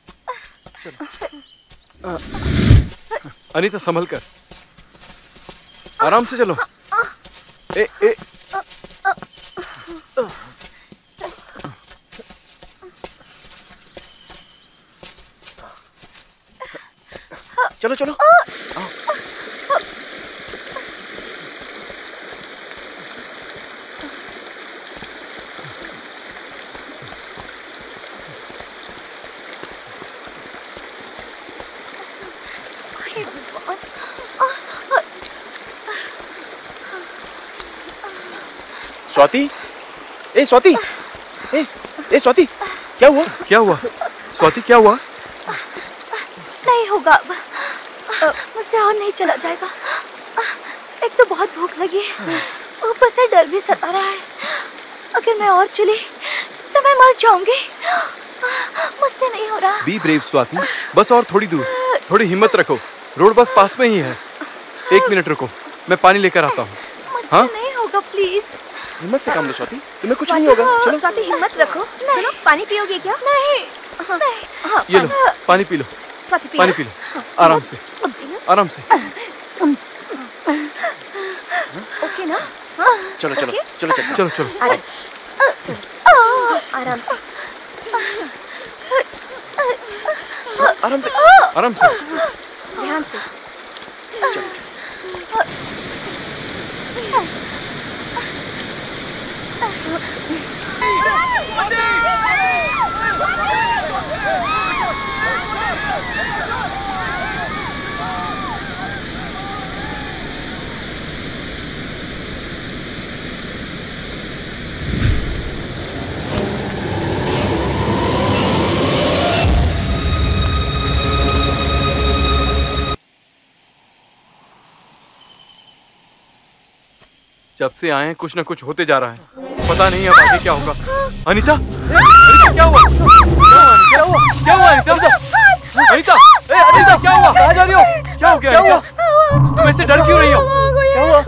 अनीता संभल कर, आराम से चलो। ए, ए, चलो चलो। स्वाति, ए स्वाति, ए ए स्वाति, क्या हुआ? क्या हुआ स्वाति, क्या हुआ? नहीं होगा अब, मुझसे और नहीं चला जाएगा। एक तो बहुत भूख लगी है, ऊपर से डर भी सता रहा है। अगर मैं और चली तो मैं मर जाऊंगी। मुझसे नहीं हो रहा। बी ब्रेव स्वाति, बस और थोड़ी दूर, थोड़ी हिम्मत रखो, रोड बस पास में ही है। एक मिनट रुको, मैं पानी लेकर आता हूँ। हाँ? नहीं होगा, प्लीज। हिम्मत से काम लो स्वाति, तुम्हें कुछ नहीं होगा। चलो स्वाति, हिम्मत रखो। चलो, पानी पियोगे क्या? नहीं, नहीं। ये लो, पानी पी लो। पानी पी लो, आराम से, आराम से। ओके ना? चलो चलो चलो चलो चलो चलो। आराम से, आराम से, आराम से, ध्यान से। जब से आए कुछ न कुछ होते जा रहा है, पता नहीं अब आगे क्या होगा। अनीता, अनीता क्या हुआ? क्या हुआ? क्या हुआ अनीता? अनीता, ए अनीता क्या हुआ? कहाँ जा रही हो? क्या हो गया अनीता? तुम ऐसे डर क्यों रही हो? क्या हुआ?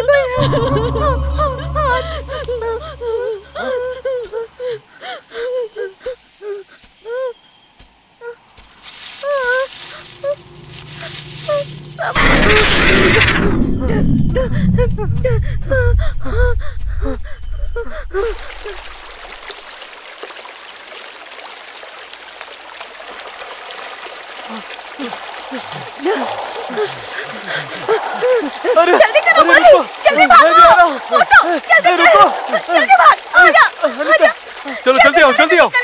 अरे जल्दी करो बोली, जल्दी भागो, उठो, जल्दी रुको, जल्दी भाग, आ जा, आ जा, चलो जल्दी आओ, जल्दी आओ।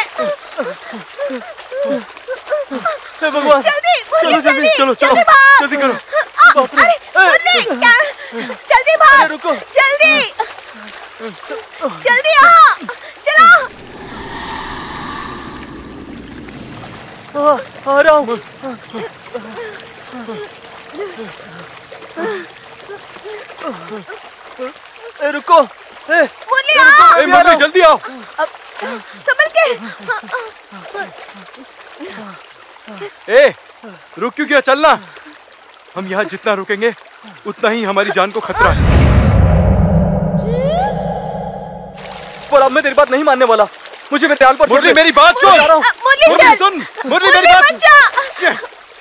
हे भगवान, जल्दी, चलो जल्दी, चलो चलो, जल्दी करो। अरे मुरली, क्या? जल्दी भाग, रुको, जल्दी, जल्दी आ, चलो। आ रहा हूँ। ए रुको, ए मुरली रुको, आओ। ए मुरली जल्दी आओ। संभल के। ए रुक क्यों गया, चलना। हम यहाँ जितना रुकेंगे उतना ही हमारी जान को खतरा है। पर अब मैं तेरी बात नहीं मानने वाला, मुझे मेरे ध्यान पर मुरली मेरी बात सुन। मुरली मुरली सुन, मुरली मेरी बात सुन।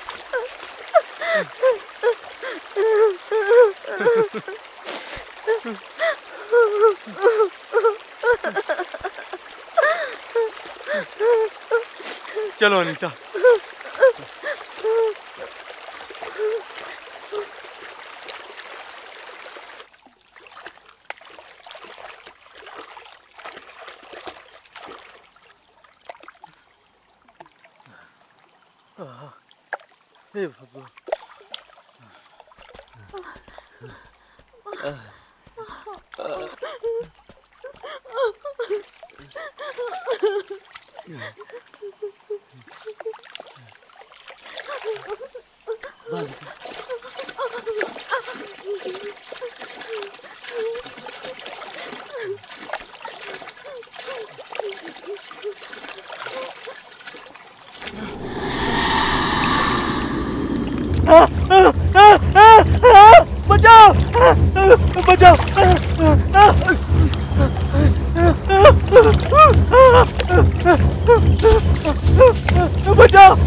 चलो अनीता। हे भगवान। बचाओ बचाओ बचाओ।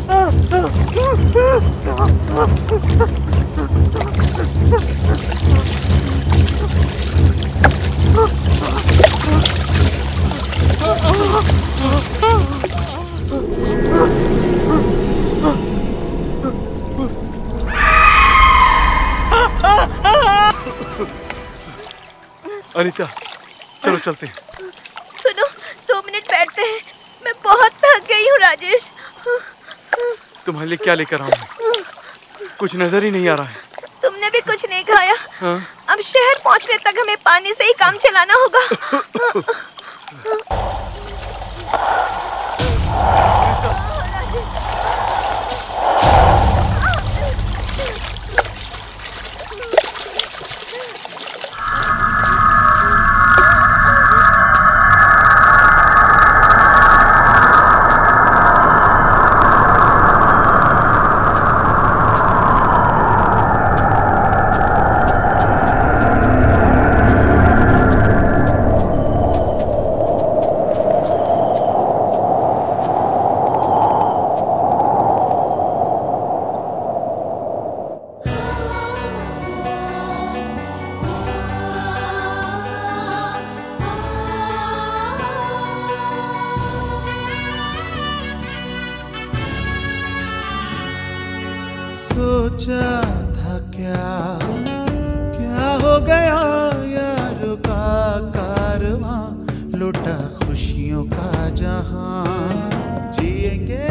अनीता चलो चलते हैं। सुनो, दो मिनट बैठते हैं, मैं बहुत थक गई हूँ राजेश। तुम्हारे लिए क्या लेकर आऊं? कुछ नजर ही नहीं आ रहा है। तुमने भी कुछ नहीं खाया। हाँ? अब शहर पहुँचने तक हमें पानी से ही काम चलाना होगा। सोचा था क्या क्या हो गया यारों का कारवां, लुटा खुशियों का जहां। जिएंगे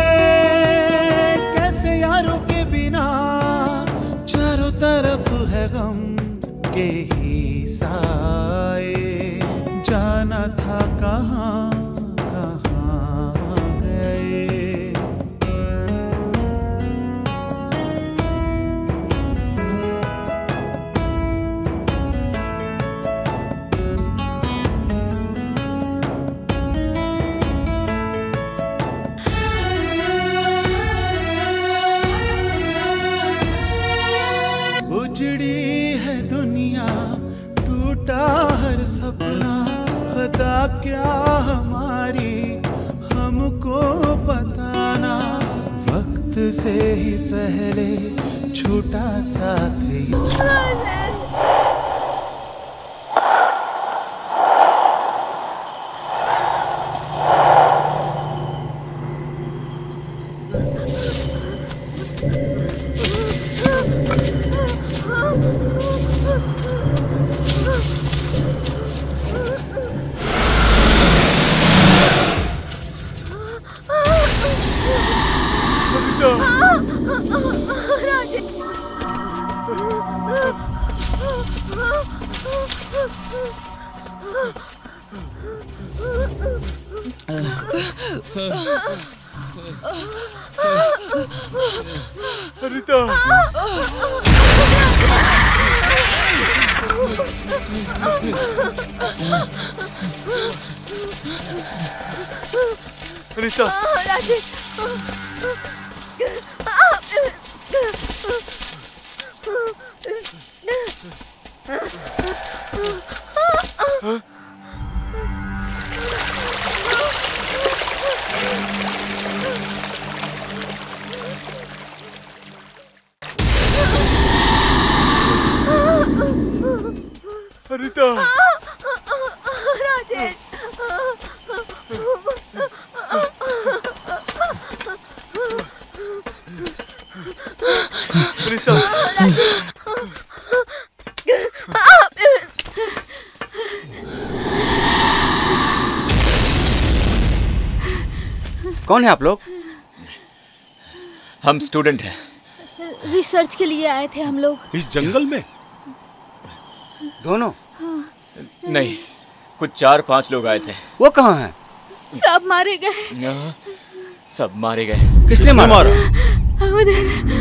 कैसे यारों के बिना, चारों तरफ है गम के ही साए। जाना था कहाँ हर सपना, खता क्या हमारी हमको बताना। वक्त से ही पहले छूटा साथ ये। रीता रीता राजेश रीता राजेश रीता कौन है आप लोग? हम स्टूडेंट हैं। रिसर्च के लिए आए थे हम लोग। इस जंगल में? दोनों? हाँ। नहीं, कुछ चार पांच लोग आए थे। वो कहाँ हैं? सब मारे गए। सब मारे गए। किसने मारा? उधर।